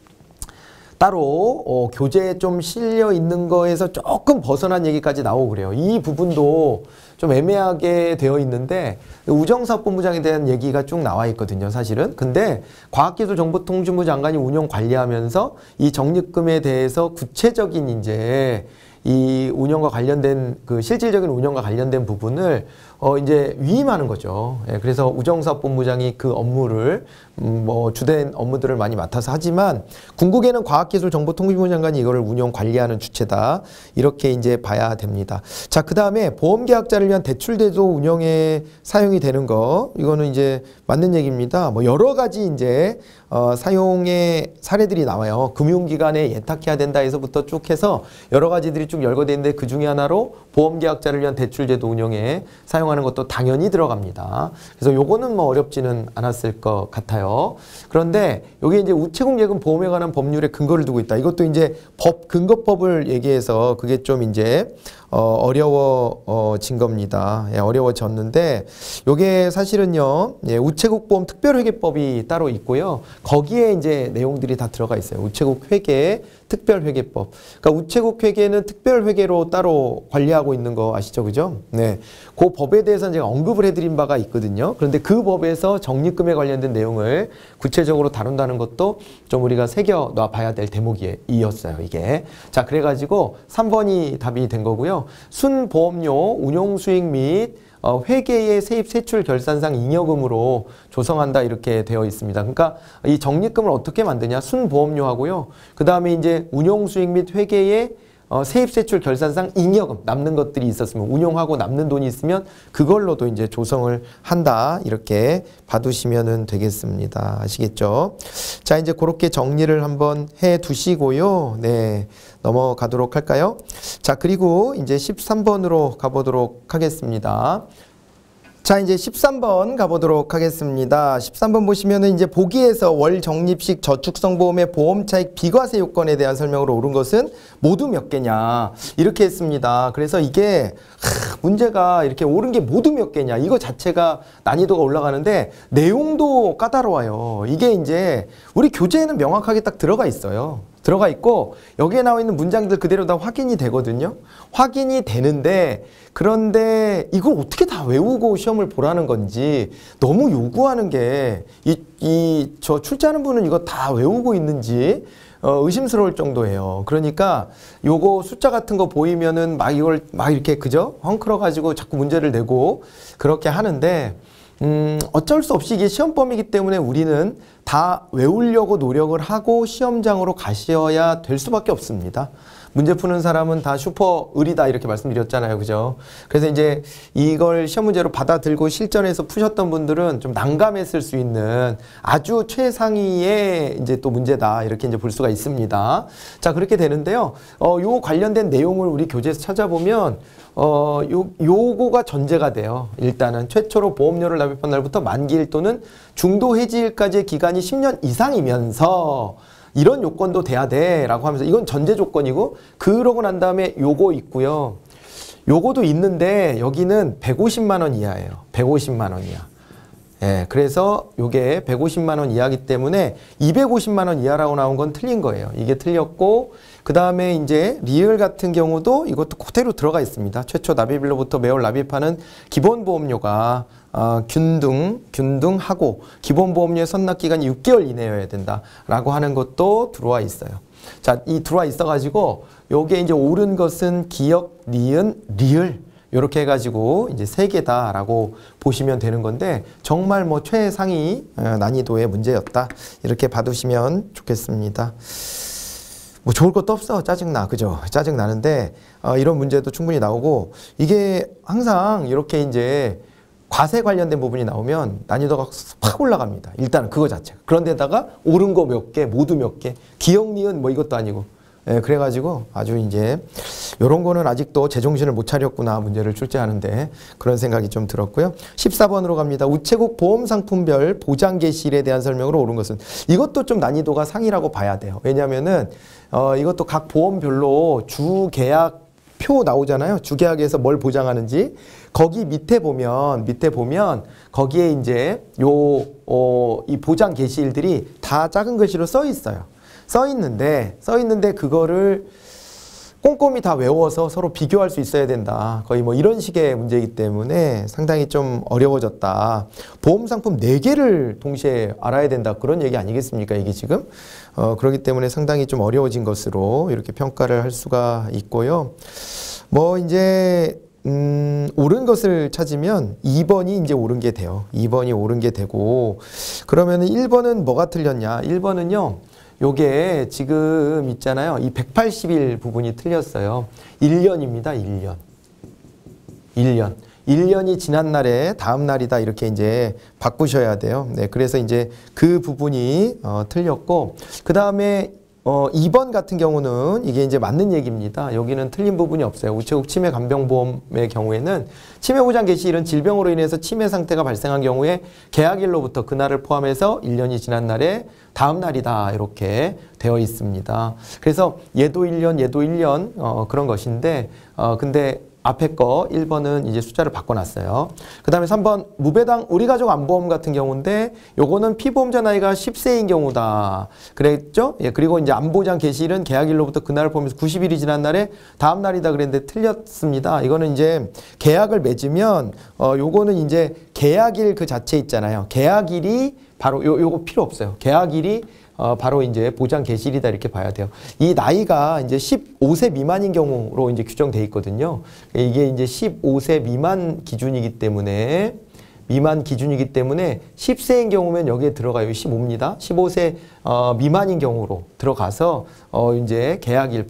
Speaker 2: 따로 어, 교재에 좀 실려 있는 거에서 조금 벗어난 얘기까지 나오고 그래요. 이 부분도 좀 애매하게 되어 있는데 우정사업본부장에 대한 얘기가 쭉 나와 있거든요. 사실은. 근데 과학기술정보통신부 장관이 운영 관리하면서 이 적립금에 대해서 구체적인 이제 이 운영과 관련된 그 실질적인 운영과 관련된 부분을 어, 이제 위임하는 거죠. 예, 그래서 우정사업본부장이 그 업무를, 음, 뭐, 주된 업무들을 많이 맡아서 하지만, 궁극에는 과학기술정보통신부 장관이 이거를 운영 관리하는 주체다. 이렇게 이제 봐야 됩니다. 자, 그 다음에 보험계약자를 위한 대출대조 운영에 사용이 되는 거, 이거는 이제 맞는 얘기입니다. 뭐, 여러 가지 이제, 어, 사용의 사례들이 나와요. 금융기관에 예탁해야 된다 해서부터 쭉 해서 여러 가지들이 쭉 열거되어 있는데 그 중에 하나로 보험계약자를 위한 대출제도 운영에 사용하는 것도 당연히 들어갑니다. 그래서 요거는 뭐 어렵지는 않았을 것 같아요. 그런데 여기 이제 우체국 예금 보험에 관한 법률에 근거를 두고 있다. 이것도 이제 법, 근거법을 얘기해서 그게 좀 이제 어, 어려워진 겁니다. 예, 어려워졌는데 요게 사실은요, 예, 우체국보험 특별회계법이 따로 있고요. 거기에 이제 내용들이 다 들어가 있어요. 우체국 회계 특별회계법. 그러니까 우체국 회계는 특별회계로 따로 관리하고 있는 거 아시죠? 그죠? 네. 그 법에 대해서는 제가 언급을 해드린 바가 있거든요. 그런데 그 법에서 적립금에 관련된 내용을 구체적으로 다룬다는 것도 좀 우리가 새겨놔 봐야 될 대목이었어요. 이게. 자, 그래가지고 삼 번이 답이 된 거고요. 순보험료 운용수익 및 어, 회계의 세입 세출 결산상 잉여금으로 조성한다 이렇게 되어 있습니다. 그러니까 이 적립금을 어떻게 만드냐? 순보험료하고요. 그 다음에 이제 운용수익 및 회계의 어, 세입 세출 결산상 잉여금 남는 것들이 있었으면 운용하고 남는 돈이 있으면 그걸로도 이제 조성을 한다 이렇게 봐두시면 되겠습니다. 아시겠죠? 자, 이제 그렇게 정리를 한번 해 두시고요. 네, 넘어가도록 할까요? 자, 그리고 이제 십삼 번으로 가보도록 하겠습니다. 자, 이제 십삼 번 가보도록 하겠습니다. 십삼 번 보시면은 이제 보기에서 월 적립식 저축성보험의 보험차익 비과세 요건에 대한 설명으로 옳은 것은 모두 몇 개냐 이렇게 했습니다. 그래서 이게 하, 문제가 이렇게 옳은 게 모두 몇 개냐 이거 자체가 난이도가 올라가는데 내용도 까다로워요. 이게 이제 우리 교재에는 명확하게 딱 들어가 있어요. 들어가 있고 여기에 나와 있는 문장들 그대로 다 확인이 되거든요. 확인이 되는데 그런데 이걸 어떻게 다 외우고 시험을 보라는 건지 너무 요구하는 게 이 이 저 출제하는 분은 이거 다 외우고 있는지 어, 의심스러울 정도예요. 그러니까 요거 숫자 같은 거 보이면은 막 이걸 막 이렇게 그죠? 헝클어 가지고 자꾸 문제를 내고 그렇게 하는데 음, 어쩔 수 없이 이게 시험범이기 때문에 우리는 다 외우려고 노력을 하고 시험장으로 가셔야 될 수밖에 없습니다. 문제 푸는 사람은 다 슈퍼 을이다 이렇게 말씀드렸잖아요. 그죠? 그래서 이제 이걸 시험 문제로 받아들고 실전에서 푸셨던 분들은 좀 난감했을 수 있는 아주 최상위의 이제 또 문제다 이렇게 이제 볼 수가 있습니다. 자, 그렇게 되는데요. 어, 요 관련된 내용을 우리 교재에서 찾아보면 어, 요, 요거가 전제가 돼요. 일단은 최초로 보험료를 납입한 날부터 만기일 또는 중도 해지일까지의 기간이 십 년 이상이면서 이런 요건도 돼야 돼 라고 하면서 이건 전제 조건이고 그러고 난 다음에 요거 있고요. 요거도 있는데 여기는 백오십만 원 이하예요. 백오십만 원 이하. 예, 그래서 요게 백오십만 원 이하기 때문에 이백오십만 원 이하라고 나온 건 틀린 거예요. 이게 틀렸고 그 다음에 이제 리을 같은 경우도 이것도 그대로 들어가 있습니다. 최초 납입일로부터 매월 납입하는 기본보험료가 어, 균등, 균등하고 기본보험료의 선납기간이 육 개월 이내여야 된다라고 하는 것도 들어와 있어요. 자, 이 들어와 있어가지고 요게 이제 옳은 것은 기역, 니은, 리을 이렇게 해가지고 이제 세 개다라고 보시면 되는 건데 정말 뭐 최상위 난이도의 문제였다 이렇게 봐두시면 좋겠습니다. 뭐 좋을 것도 없어. 짜증나. 그죠? 짜증나는데 어, 이런 문제도 충분히 나오고 이게 항상 이렇게 이제 과세 관련된 부분이 나오면 난이도가 팍 올라갑니다. 일단 그거 자체가. 그런데다가 옳은 거 몇 개, 모두 몇 개, 기억, 니은 뭐 이것도 아니고. 예, 그래가지고 아주 이제 요런 거는 아직도 제정신을 못 차렸구나 문제를 출제하는데 그런 생각이 좀 들었고요. 십사 번으로 갑니다. 우체국 보험상품별 보장 개시일에 대한 설명으로 옳은 것은 이것도 좀 난이도가 상이라고 봐야 돼요. 왜냐하면은 어, 이것도 각 보험별로 주계약 표 나오잖아요. 주계약에서 뭘 보장하는지 거기 밑에 보면 밑에 보면 거기에 이제 요 어, 이 보장 개시일들이 다 작은 글씨로 써 있어요. 써 있는데 써 있는데 그거를 꼼꼼히 다 외워서 서로 비교할 수 있어야 된다. 거의 뭐 이런 식의 문제이기 때문에 상당히 좀 어려워졌다. 보험 상품 네 개를 동시에 알아야 된다. 그런 얘기 아니겠습니까? 이게 지금 어, 그렇기 때문에 상당히 좀 어려워진 것으로 이렇게 평가를 할 수가 있고요. 뭐 이제 음, 옳은 것을 찾으면 이 번이 이제 옳은 게 돼요. 이 번이 옳은 게 되고, 그러면은 일 번은 뭐가 틀렸냐? 일 번은요, 요게 지금 있잖아요. 이 백팔십 일 부분이 틀렸어요. 일 년입니다. 일 년. 일 년. 일 년이 지난 날에 다음 날이다. 이렇게 이제 바꾸셔야 돼요. 네. 그래서 이제 그 부분이 어, 틀렸고, 그 다음에 어, 이 번 같은 경우는 이게 이제 맞는 얘기입니다. 여기는 틀린 부분이 없어요. 우체국 치매 간병보험의 경우에는 치매 보장 개시일은 질병으로 인해서 치매 상태가 발생한 경우에 계약일로부터 그날을 포함해서 일 년이 지난 날에 다음 날이다. 이렇게 되어 있습니다. 그래서 얘도 일 년, 얘도 일 년 어, 그런 것인데 어, 근데 앞에 거 일 번은 이제 숫자를 바꿔놨어요. 그 다음에 삼 번 무배당 우리가족 안보험 같은 경우인데 요거는 피보험자 나이가 십 세인 경우다. 그랬죠? 예, 그리고 이제 안보장 개시일은 계약일로부터 그날을 포함해서 구십 일이 지난 날에 다음 날이다 그랬는데 틀렸습니다. 이거는 이제 계약을 맺으면 어 요거는 이제 계약일 그 자체 있잖아요. 계약일이 바로 요, 요거 필요 없어요. 계약일이 어, 바로 이제 보장 개시일이다 이렇게 봐야 돼요. 이 나이가 이제 십오 세 미만인 경우로 이제 규정돼 있거든요. 이게 이제 십오 세 미만 기준이기 때문에 미만 기준이기 때문에 십 세인 경우면 여기에 들어가요. 십오입니다. 십오 세 어, 미만인 경우로 들어가서 어, 이제 계약일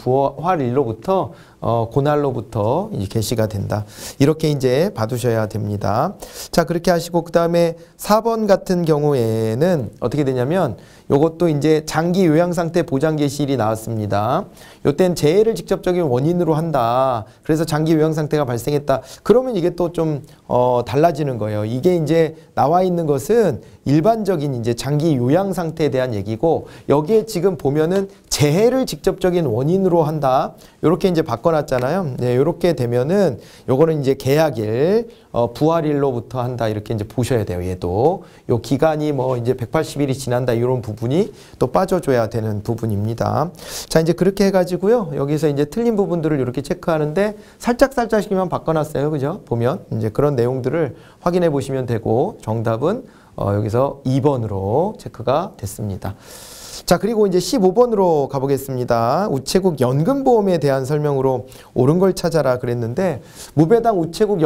Speaker 2: 부활일로부터 어, 그날로부터 이제 개시가 된다. 이렇게 이제 봐두셔야 됩니다. 자, 그렇게 하시고 그 다음에 사 번 같은 경우에는 어떻게 되냐면 요것도 이제 장기 요양 상태 보장 개시일이 나왔습니다. 요땐 재해를 직접적인 원인으로 한다. 그래서 장기 요양 상태가 발생했다. 그러면 이게 또 좀 어, 달라지는 거예요. 이게 이제 나와 있는 것은 일반적인 이제 장기 요양 상태에 대한 얘기고 여기에 지금 보면은 재해를 직접적인 원인으로 한다. 요렇게 이제 바꿔놨잖아요. 네, 요렇게 되면은 요거는 이제 계약일, 어, 부활일로부터 한다. 이렇게 이제 보셔야 돼요. 얘도. 요 기간이 뭐 이제 백팔십 일이 지난다. 이런 부분이 또 빠져줘야 되는 부분입니다. 자, 이제 그렇게 해가지고요. 여기서 이제 틀린 부분들을 이렇게 체크하는데 살짝살짝씩만 바꿔놨어요. 그죠? 보면 이제 그런 내용들을 확인해 보시면 되고 정답은 어, 여기서 이 번으로 체크가 됐습니다. 자, 그리고 이제 십오 번으로 가보겠습니다. 우체국 연금보험에 대한 설명으로 옳은 걸 찾아라 그랬는데 무배당 우체국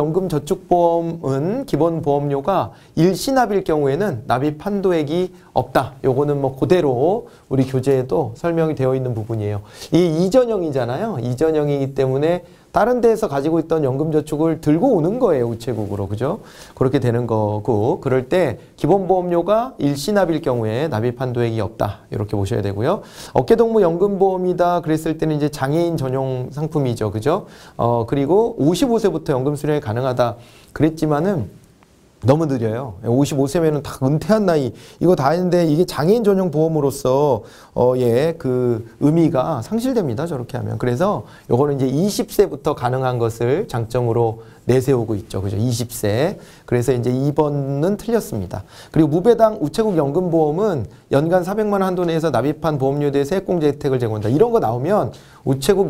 Speaker 2: 연금저축보험은 기본 보험료가 일시납일 경우에는 납입 한도액이 없다. 요거는 뭐 그대로 우리 교재에도 설명이 되어 있는 부분이에요. 이 이전형이잖아요. 이전형이기 때문에 다른 데에서 가지고 있던 연금저축을 들고 오는 거예요. 우체국으로. 그죠? 그렇게 되는 거고 그럴 때 기본보험료가 일시납일 경우에 납입 한도액이 없다. 이렇게 보셔야 되고요. 어깨동무 연금보험이다 그랬을 때는 이제 장애인 전용 상품이죠. 그죠? 어, 그리고 오십오 세부터 연금 수령이 가능하다 그랬지만은 너무 느려요. 오십오 세면은 다 은퇴한 나이 이거 다 했는데 이게 장애인 전용 보험으로서 어, 예, 그 의미가 상실됩니다. 저렇게 하면. 그래서 요거는 이제 이십 세부터 가능한 것을 장점으로 내세우고 있죠. 그죠? 이십 세. 그래서 이제 이 번은 틀렸습니다. 그리고 무배당 우체국 연금보험은 연간 사백만 원 한도 내에서 납입한 보험료에 대해 세액공제 혜택을 제공한다. 이런 거 나오면 우체국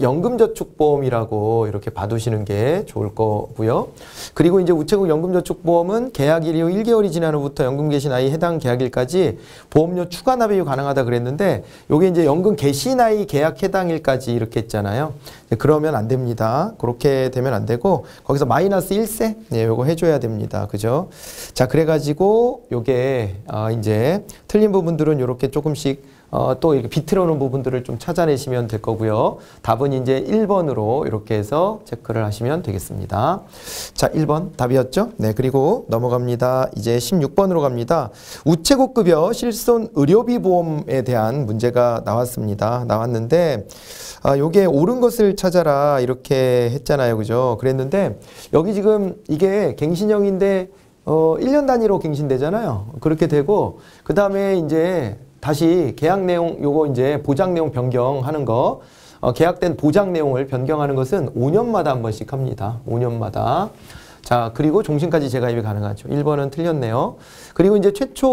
Speaker 2: 연금저축보험이라고 이렇게 봐두시는 게 좋을 거고요. 그리고 이제 우체국 연금저축보험은 계약일이 후 일 개월이 지난 후부터 연금 개시 나이 해당 계약일까지 보험료 추가 납입이 가능하다 그랬는데 요게 이제 연금 개시 나이 계약 해당일까지 이렇게 했잖아요. 그러면 안 됩니다. 그렇게 되면 안 되고 거기서 마이너스 일 세 네, 요거 해줘야 됩니다. 그죠? 자, 그래가지고 요게 어, 이제 틀린 부분들은 요렇게 조금씩 어, 또 이렇게 비틀어놓은 부분들을 좀 찾아내시면 될 거고요. 답은 이제 일 번으로 이렇게 해서 체크를 하시면 되겠습니다. 자, 일 번 답이었죠? 네, 그리고 넘어갑니다. 이제 십육 번으로 갑니다. 우체국급여 실손 의료비 보험에 대한 문제가 나왔습니다. 나왔는데 아, 요게 옳은 것을 찾아라 이렇게 했잖아요. 그죠? 그랬는데 여기 지금 이게 갱신형인데 어, 일 년 단위로 갱신되잖아요. 그렇게 되고 그 다음에 이제 다시 계약 내용 요거 이제 보장 내용 변경하는 거 어, 계약된 보장 내용을 변경하는 것은 오 년마다 한 번씩 합니다. 오 년마다. 자, 그리고 종신까지 재가입이 가능하죠. 일 번은 틀렸네요. 그리고 이제 최초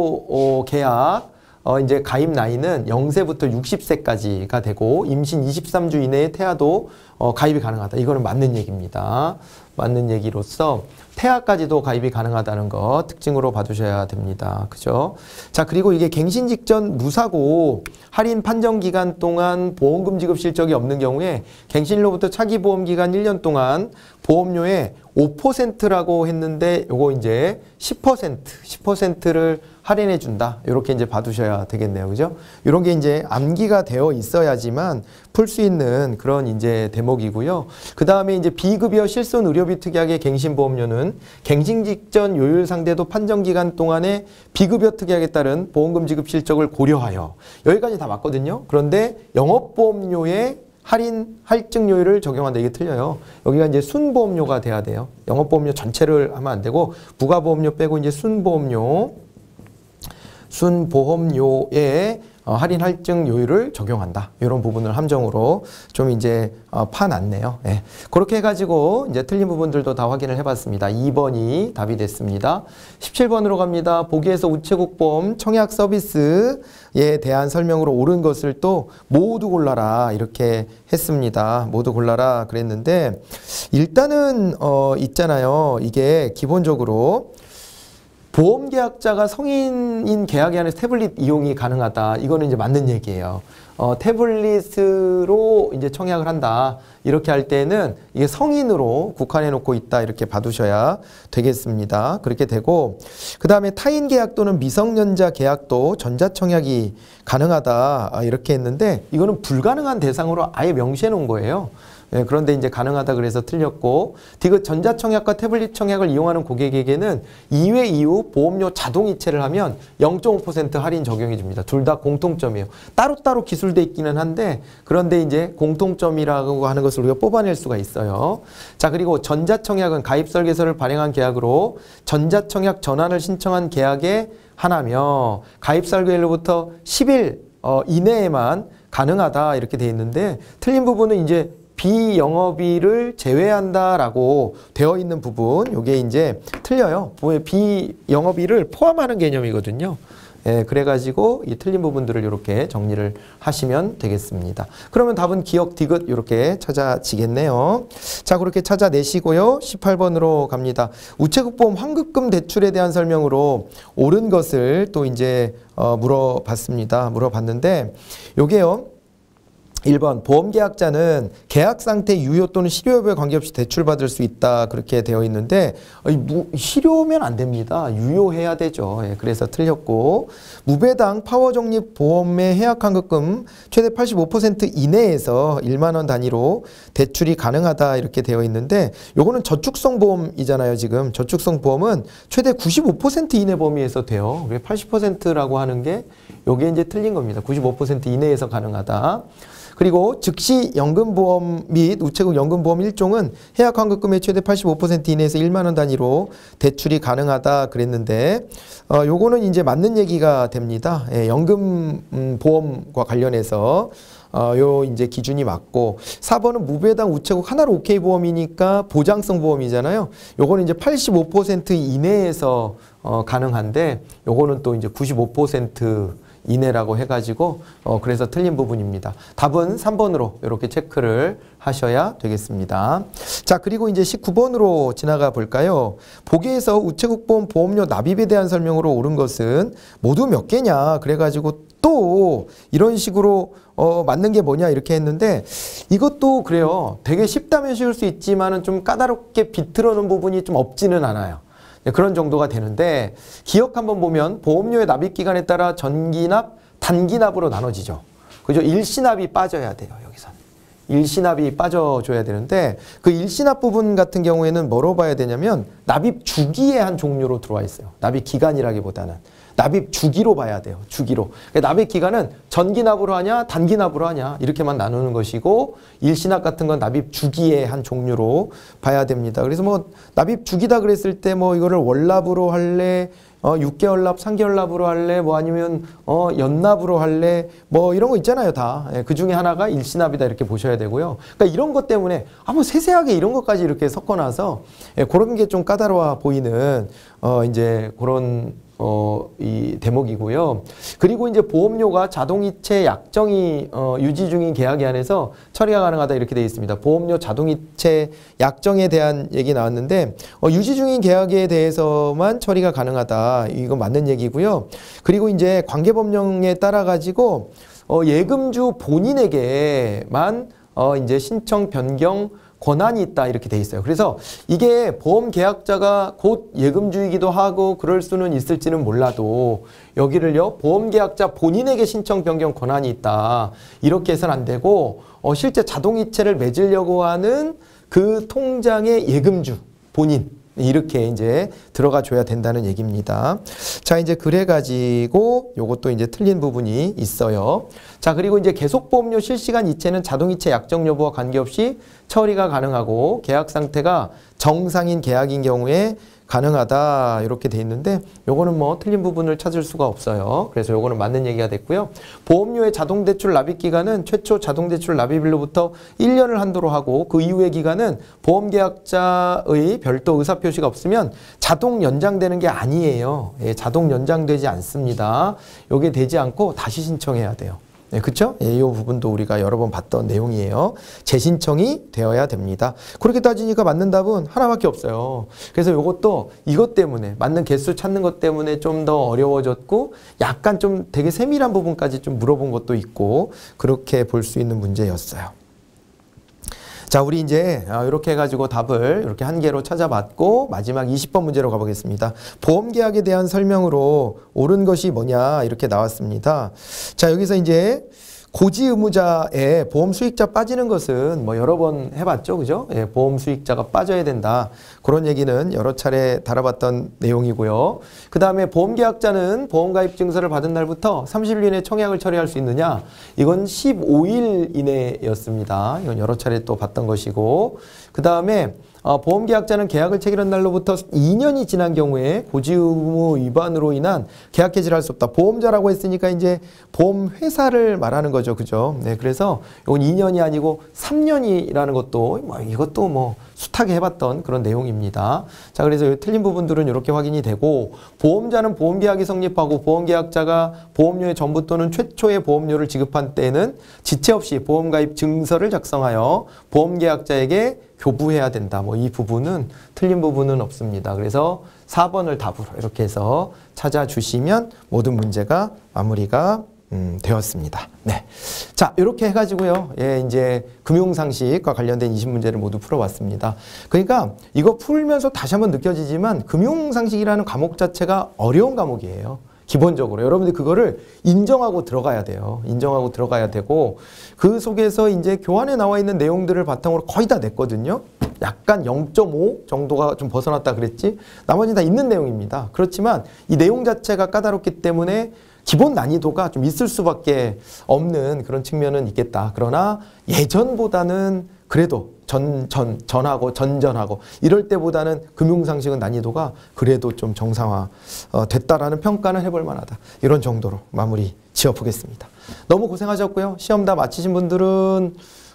Speaker 2: 어, 계약 어, 이제 가입 나이는 영 세부터 육십 세까지가 되고 임신 이십삼 주 이내에 태아도 어, 가입이 가능하다. 이거는 맞는 얘기입니다. 맞는 얘기로서 태아까지도 가입이 가능하다는 거 특징으로 봐두셔야 됩니다. 그죠? 자, 그리고 이게 갱신 직전 무사고 할인 판정 기간 동안 보험금 지급 실적이 없는 경우에 갱신일로부터 차기 보험 기간 일 년 동안 보험료의 오 퍼센트라고 했는데 요거 이제 십 퍼센트, 십 퍼센트를 할인해 준다. 이렇게 이제 봐두셔야 되겠네요. 그죠? 이런 게 이제 암기가 되어 있어야지만 풀 수 있는 그런 이제 대목이고요. 그 다음에 이제 비급여 실손 의료비 특약의 갱신보험료는 갱신 직전 요율 상대도 판정 기간 동안에 비급여 특약에 따른 보험금 지급 실적을 고려하여 여기까지 다 맞거든요. 그런데 영업보험료에 할인 할증요율을 적용한다. 이게 틀려요. 여기가 이제 순보험료가 돼야 돼요. 영업보험료 전체를 하면 안 되고 부가보험료 빼고 이제 순보험료 순보험료에 어, 할인 할증 요율을 적용한다. 이런 부분을 함정으로 좀 이제 어, 파놨네요. 예. 그렇게 해가지고 이제 틀린 부분들도 다 확인을 해봤습니다. 이 번이 답이 됐습니다. 십칠 번으로 갑니다. 보기에서 우체국 보험 청약 서비스에 대한 설명으로 옳은 것을 또 모두 골라라 이렇게 했습니다. 모두 골라라 그랬는데 일단은 어, 있잖아요. 이게 기본적으로 보험 계약자가 성인인 계약에 한해서 태블릿 이용이 가능하다. 이거는 이제 맞는 얘기예요. 어, 태블릿으로 이제 청약을 한다. 이렇게 할 때는 이게 성인으로 국한해 놓고 있다. 이렇게 봐두셔야 되겠습니다. 그렇게 되고, 그 다음에 타인 계약 또는 미성년자 계약도 전자청약이 가능하다. 이렇게 했는데, 이거는 불가능한 대상으로 아예 명시해 놓은 거예요. 예, 그런데 이제 가능하다 그래서 틀렸고, 디귿 전자청약과 태블릿 청약을 이용하는 고객에게는 이 회 이후 보험료 자동이체를 하면 영 점 오 퍼센트 할인 적용해 줍니다. 둘 다 공통점이에요. 따로따로 기술돼 있기는 한데, 그런데 이제 공통점이라고 하는 것을 우리가 뽑아낼 수가 있어요. 자, 그리고 전자청약은 가입설계서를 발행한 계약으로 전자청약 전환을 신청한 계약에 하나며 가입설계일로부터 십 일 어, 이내에만 가능하다 이렇게 돼 있는데, 틀린 부분은 이제 비영업일을 제외한다라고 되어 있는 부분, 요게 이제 틀려요. 비영업일을 포함하는 개념이거든요. 예, 그래가지고 이 틀린 부분들을 이렇게 정리를 하시면 되겠습니다. 그러면 답은 기억 디귿 이렇게 찾아지겠네요. 자, 그렇게 찾아내시고요. 십팔 번으로 갑니다. 우체국보험 환급금 대출에 대한 설명으로 옳은 것을 또 이제 어, 물어봤습니다. 물어봤는데 요게요. 일 번 보험계약자는 계약 상태 유효 또는 실효 여부에 관계없이 대출받을 수 있다 그렇게 되어 있는데 실효면 안 됩니다. 유효해야 되죠. 예, 그래서 틀렸고, 무배당 파워적립 보험의 해약환급금 최대 팔십오 퍼센트 이내에서 일만 원 단위로 대출이 가능하다 이렇게 되어 있는데, 요거는 저축성 보험이잖아요. 지금 저축성 보험은 최대 구십오 퍼센트 이내 범위에서 돼요. 왜 팔십 퍼센트라고 하는 게 요게 이제 틀린 겁니다. 구십오 퍼센트 이내에서 가능하다. 그리고 즉시 연금보험 및 우체국 연금보험 일종은 해약환급금의 최대 팔십오 퍼센트 이내에서 일만 원 단위로 대출이 가능하다 그랬는데, 어, 요거는 이제 맞는 얘기가 됩니다. 예, 연금보험과 관련해서 어, 요 이제 기준이 맞고, 사 번은 무배당 우체국 하나로 오케이 보험이니까 보장성 보험이잖아요. 요거는 이제 팔십오 퍼센트 이내에서 어, 가능한데, 요거는 또 이제 구십오 퍼센트 이내라고 해가지고 어 그래서 틀린 부분입니다. 답은 삼 번으로 이렇게 체크를 하셔야 되겠습니다. 자, 그리고 이제 십구 번으로 지나가 볼까요? 보기에서 우체국보험 보험료 납입에 대한 설명으로 옳은 것은 모두 몇 개냐 그래가지고 또 이런 식으로 어 맞는 게 뭐냐 이렇게 했는데, 이것도 그래요. 되게 쉽다면 쉬울 수 있지만은 좀 까다롭게 비틀어 놓은 부분이 좀 없지는 않아요. 그런 정도가 되는데, 기억 한번 보면 보험료의 납입 기간에 따라 전기납, 단기납으로 나눠지죠. 그죠? 일시납이 빠져야 돼요. 여기서는 일시납이 빠져줘야 되는데, 그 일시납 부분 같은 경우에는 뭐로 봐야 되냐면 납입 주기의 한 종류로 들어와 있어요. 납입 기간이라기보다는 납입 주기로 봐야 돼요. 주기로. 그러니까 납입 기간은 전기납으로 하냐 단기납으로 하냐 이렇게만 나누는 것이고, 일시납 같은 건 납입 주기의 한 종류로 봐야 됩니다. 그래서 뭐 납입 주기다 그랬을 때 뭐 이거를 월납으로 할래, 어 육 개월 납, 삼 개월 납으로 할래, 뭐 아니면 어 연납으로 할래, 뭐 이런 거 있잖아요. 다. 예, 그 중에 하나가 일시납이다 이렇게 보셔야 되고요. 그러니까 이런 것 때문에 아 뭐 세세하게 이런 것까지 이렇게 섞어놔서 예, 그런 게 좀 까다로워 보이는 어 이제 그런 어, 이 대목이고요. 그리고 이제 보험료가 자동이체 약정이 어, 유지 중인 계약에 한해서 처리가 가능하다 이렇게 되어 있습니다. 보험료 자동이체 약정에 대한 얘기 나왔는데 어, 유지 중인 계약에 대해서만 처리가 가능하다. 이거 맞는 얘기고요. 그리고 이제 관계법령에 따라 가지고 어, 예금주 본인에게만 어, 이제 신청 변경 권한이 있다 이렇게 돼 있어요. 그래서 이게 보험 계약자가 곧 예금주이기도 하고 그럴 수는 있을지는 몰라도 여기를요 보험 계약자 본인에게 신청 변경 권한이 있다 이렇게 해서는 안 되고 어, 실제 자동이체를 맺으려고 하는 그 통장의 예금주 본인 이렇게 이제 들어가 줘야 된다는 얘기입니다. 자, 이제 그래가지고 요것도 이제 틀린 부분이 있어요. 자, 그리고 이제 계속보험료 실시간 이체는 자동이체 약정 여부와 관계없이 처리가 가능하고 계약 상태가 정상인 계약인 경우에 가능하다 이렇게 돼 있는데 요거는 뭐 틀린 부분을 찾을 수가 없어요. 그래서 요거는 맞는 얘기가 됐고요. 보험료의 자동대출 납입 기간은 최초 자동대출 납입일로부터 일 년을 한도로 하고 그 이후의 기간은 보험계약자의 별도 의사표시가 없으면 자동 연장되는 게 아니에요. 예, 자동 연장되지 않습니다. 요게 되지 않고 다시 신청해야 돼요. 네, 그쵸? 예, 이 부분도 우리가 여러 번 봤던 내용이에요. 재신청이 되어야 됩니다. 그렇게 따지니까 맞는 답은 하나밖에 없어요. 그래서 이것도 이것 때문에 맞는 개수 찾는 것 때문에 좀 더 어려워졌고 약간 좀 되게 세밀한 부분까지 좀 물어본 것도 있고 그렇게 볼 수 있는 문제였어요. 자, 우리 이제 이렇게 해가지고 답을 이렇게 한 개로 찾아봤고 마지막 이십 번 문제로 가보겠습니다. 보험계약에 대한 설명으로 옳은 것이 뭐냐 이렇게 나왔습니다. 자, 여기서 이제 고지 의무자의 보험 수익자 빠지는 것은 뭐 여러 번 해봤죠, 그죠? 예, 보험 수익자가 빠져야 된다. 그런 얘기는 여러 차례 다뤄봤던 내용이고요. 그 다음에 보험계약자는 보험가입 증서를 받은 날부터 삼십 일 이내 청약을 처리할 수 있느냐? 이건 십오 일 이내였습니다. 이건 여러 차례 또 봤던 것이고. 그 다음에 어, 보험계약자는 계약을 체결한 날로부터 이 년이 지난 경우에 고지의무 위반으로 인한 계약 해지를 할 수 없다. 보험자라고 했으니까 이제 보험회사를 말하는 거죠. 그죠? 네, 그래서 이건 이 년이 아니고 삼 년이라는 것도 뭐 이것도 뭐 숱하게 해봤던 그런 내용입니다. 자, 그래서 틀린 부분들은 이렇게 확인이 되고 보험자는 보험계약이 성립하고 보험계약자가 보험료의 전부 또는 최초의 보험료를 지급한 때에는 지체 없이 보험가입 증서를 작성하여 보험계약자에게 교부해야 된다. 뭐 이 부분은 틀린 부분은 없습니다. 그래서 사 번을 답으로 이렇게 해서 찾아주시면 모든 문제가 마무리가 음, 되었습니다. 네. 자, 이렇게 해가지고요. 예, 이제 금융상식과 관련된 이십 문제를 모두 풀어봤습니다. 그러니까 이거 풀면서 다시 한번 느껴지지만 금융상식이라는 과목 자체가 어려운 과목이에요. 기본적으로. 여러분들이 그거를 인정하고 들어가야 돼요. 인정하고 들어가야 되고, 그 속에서 이제 교환에 나와 있는 내용들을 바탕으로 거의 다 냈거든요. 약간 영 점 오 정도가 좀 벗어났다 그랬지. 나머지는 다 있는 내용입니다. 그렇지만 이 내용 자체가 까다롭기 때문에 기본 난이도가 좀 있을 수밖에 없는 그런 측면은 있겠다. 그러나 예전보다는 그래도 전, 전, 전하고 전전하고 이럴 때보다는 금융상식은 난이도가 그래도 좀 정상화 어, 됐다라는 평가는 해볼 만하다. 이런 정도로 마무리 지어보겠습니다. 너무 고생하셨고요. 시험 다 마치신 분들은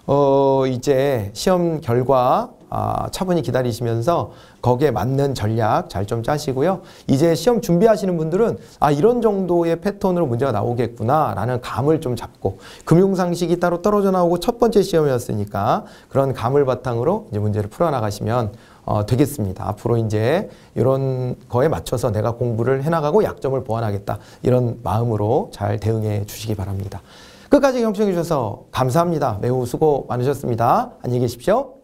Speaker 2: 어, 이제 시험 결과 아, 차분히 기다리시면서 거기에 맞는 전략 잘 좀 짜시고요. 이제 시험 준비하시는 분들은 아, 이런 정도의 패턴으로 문제가 나오겠구나 라는 감을 좀 잡고, 금융상식이 따로 떨어져 나오고 첫 번째 시험이었으니까 그런 감을 바탕으로 이제 문제를 풀어나가시면 어, 되겠습니다. 앞으로 이제 이런 거에 맞춰서 내가 공부를 해나가고 약점을 보완하겠다. 이런 마음으로 잘 대응해 주시기 바랍니다. 끝까지 경청해 주셔서 감사합니다. 매우 수고 많으셨습니다. 안녕히 계십시오.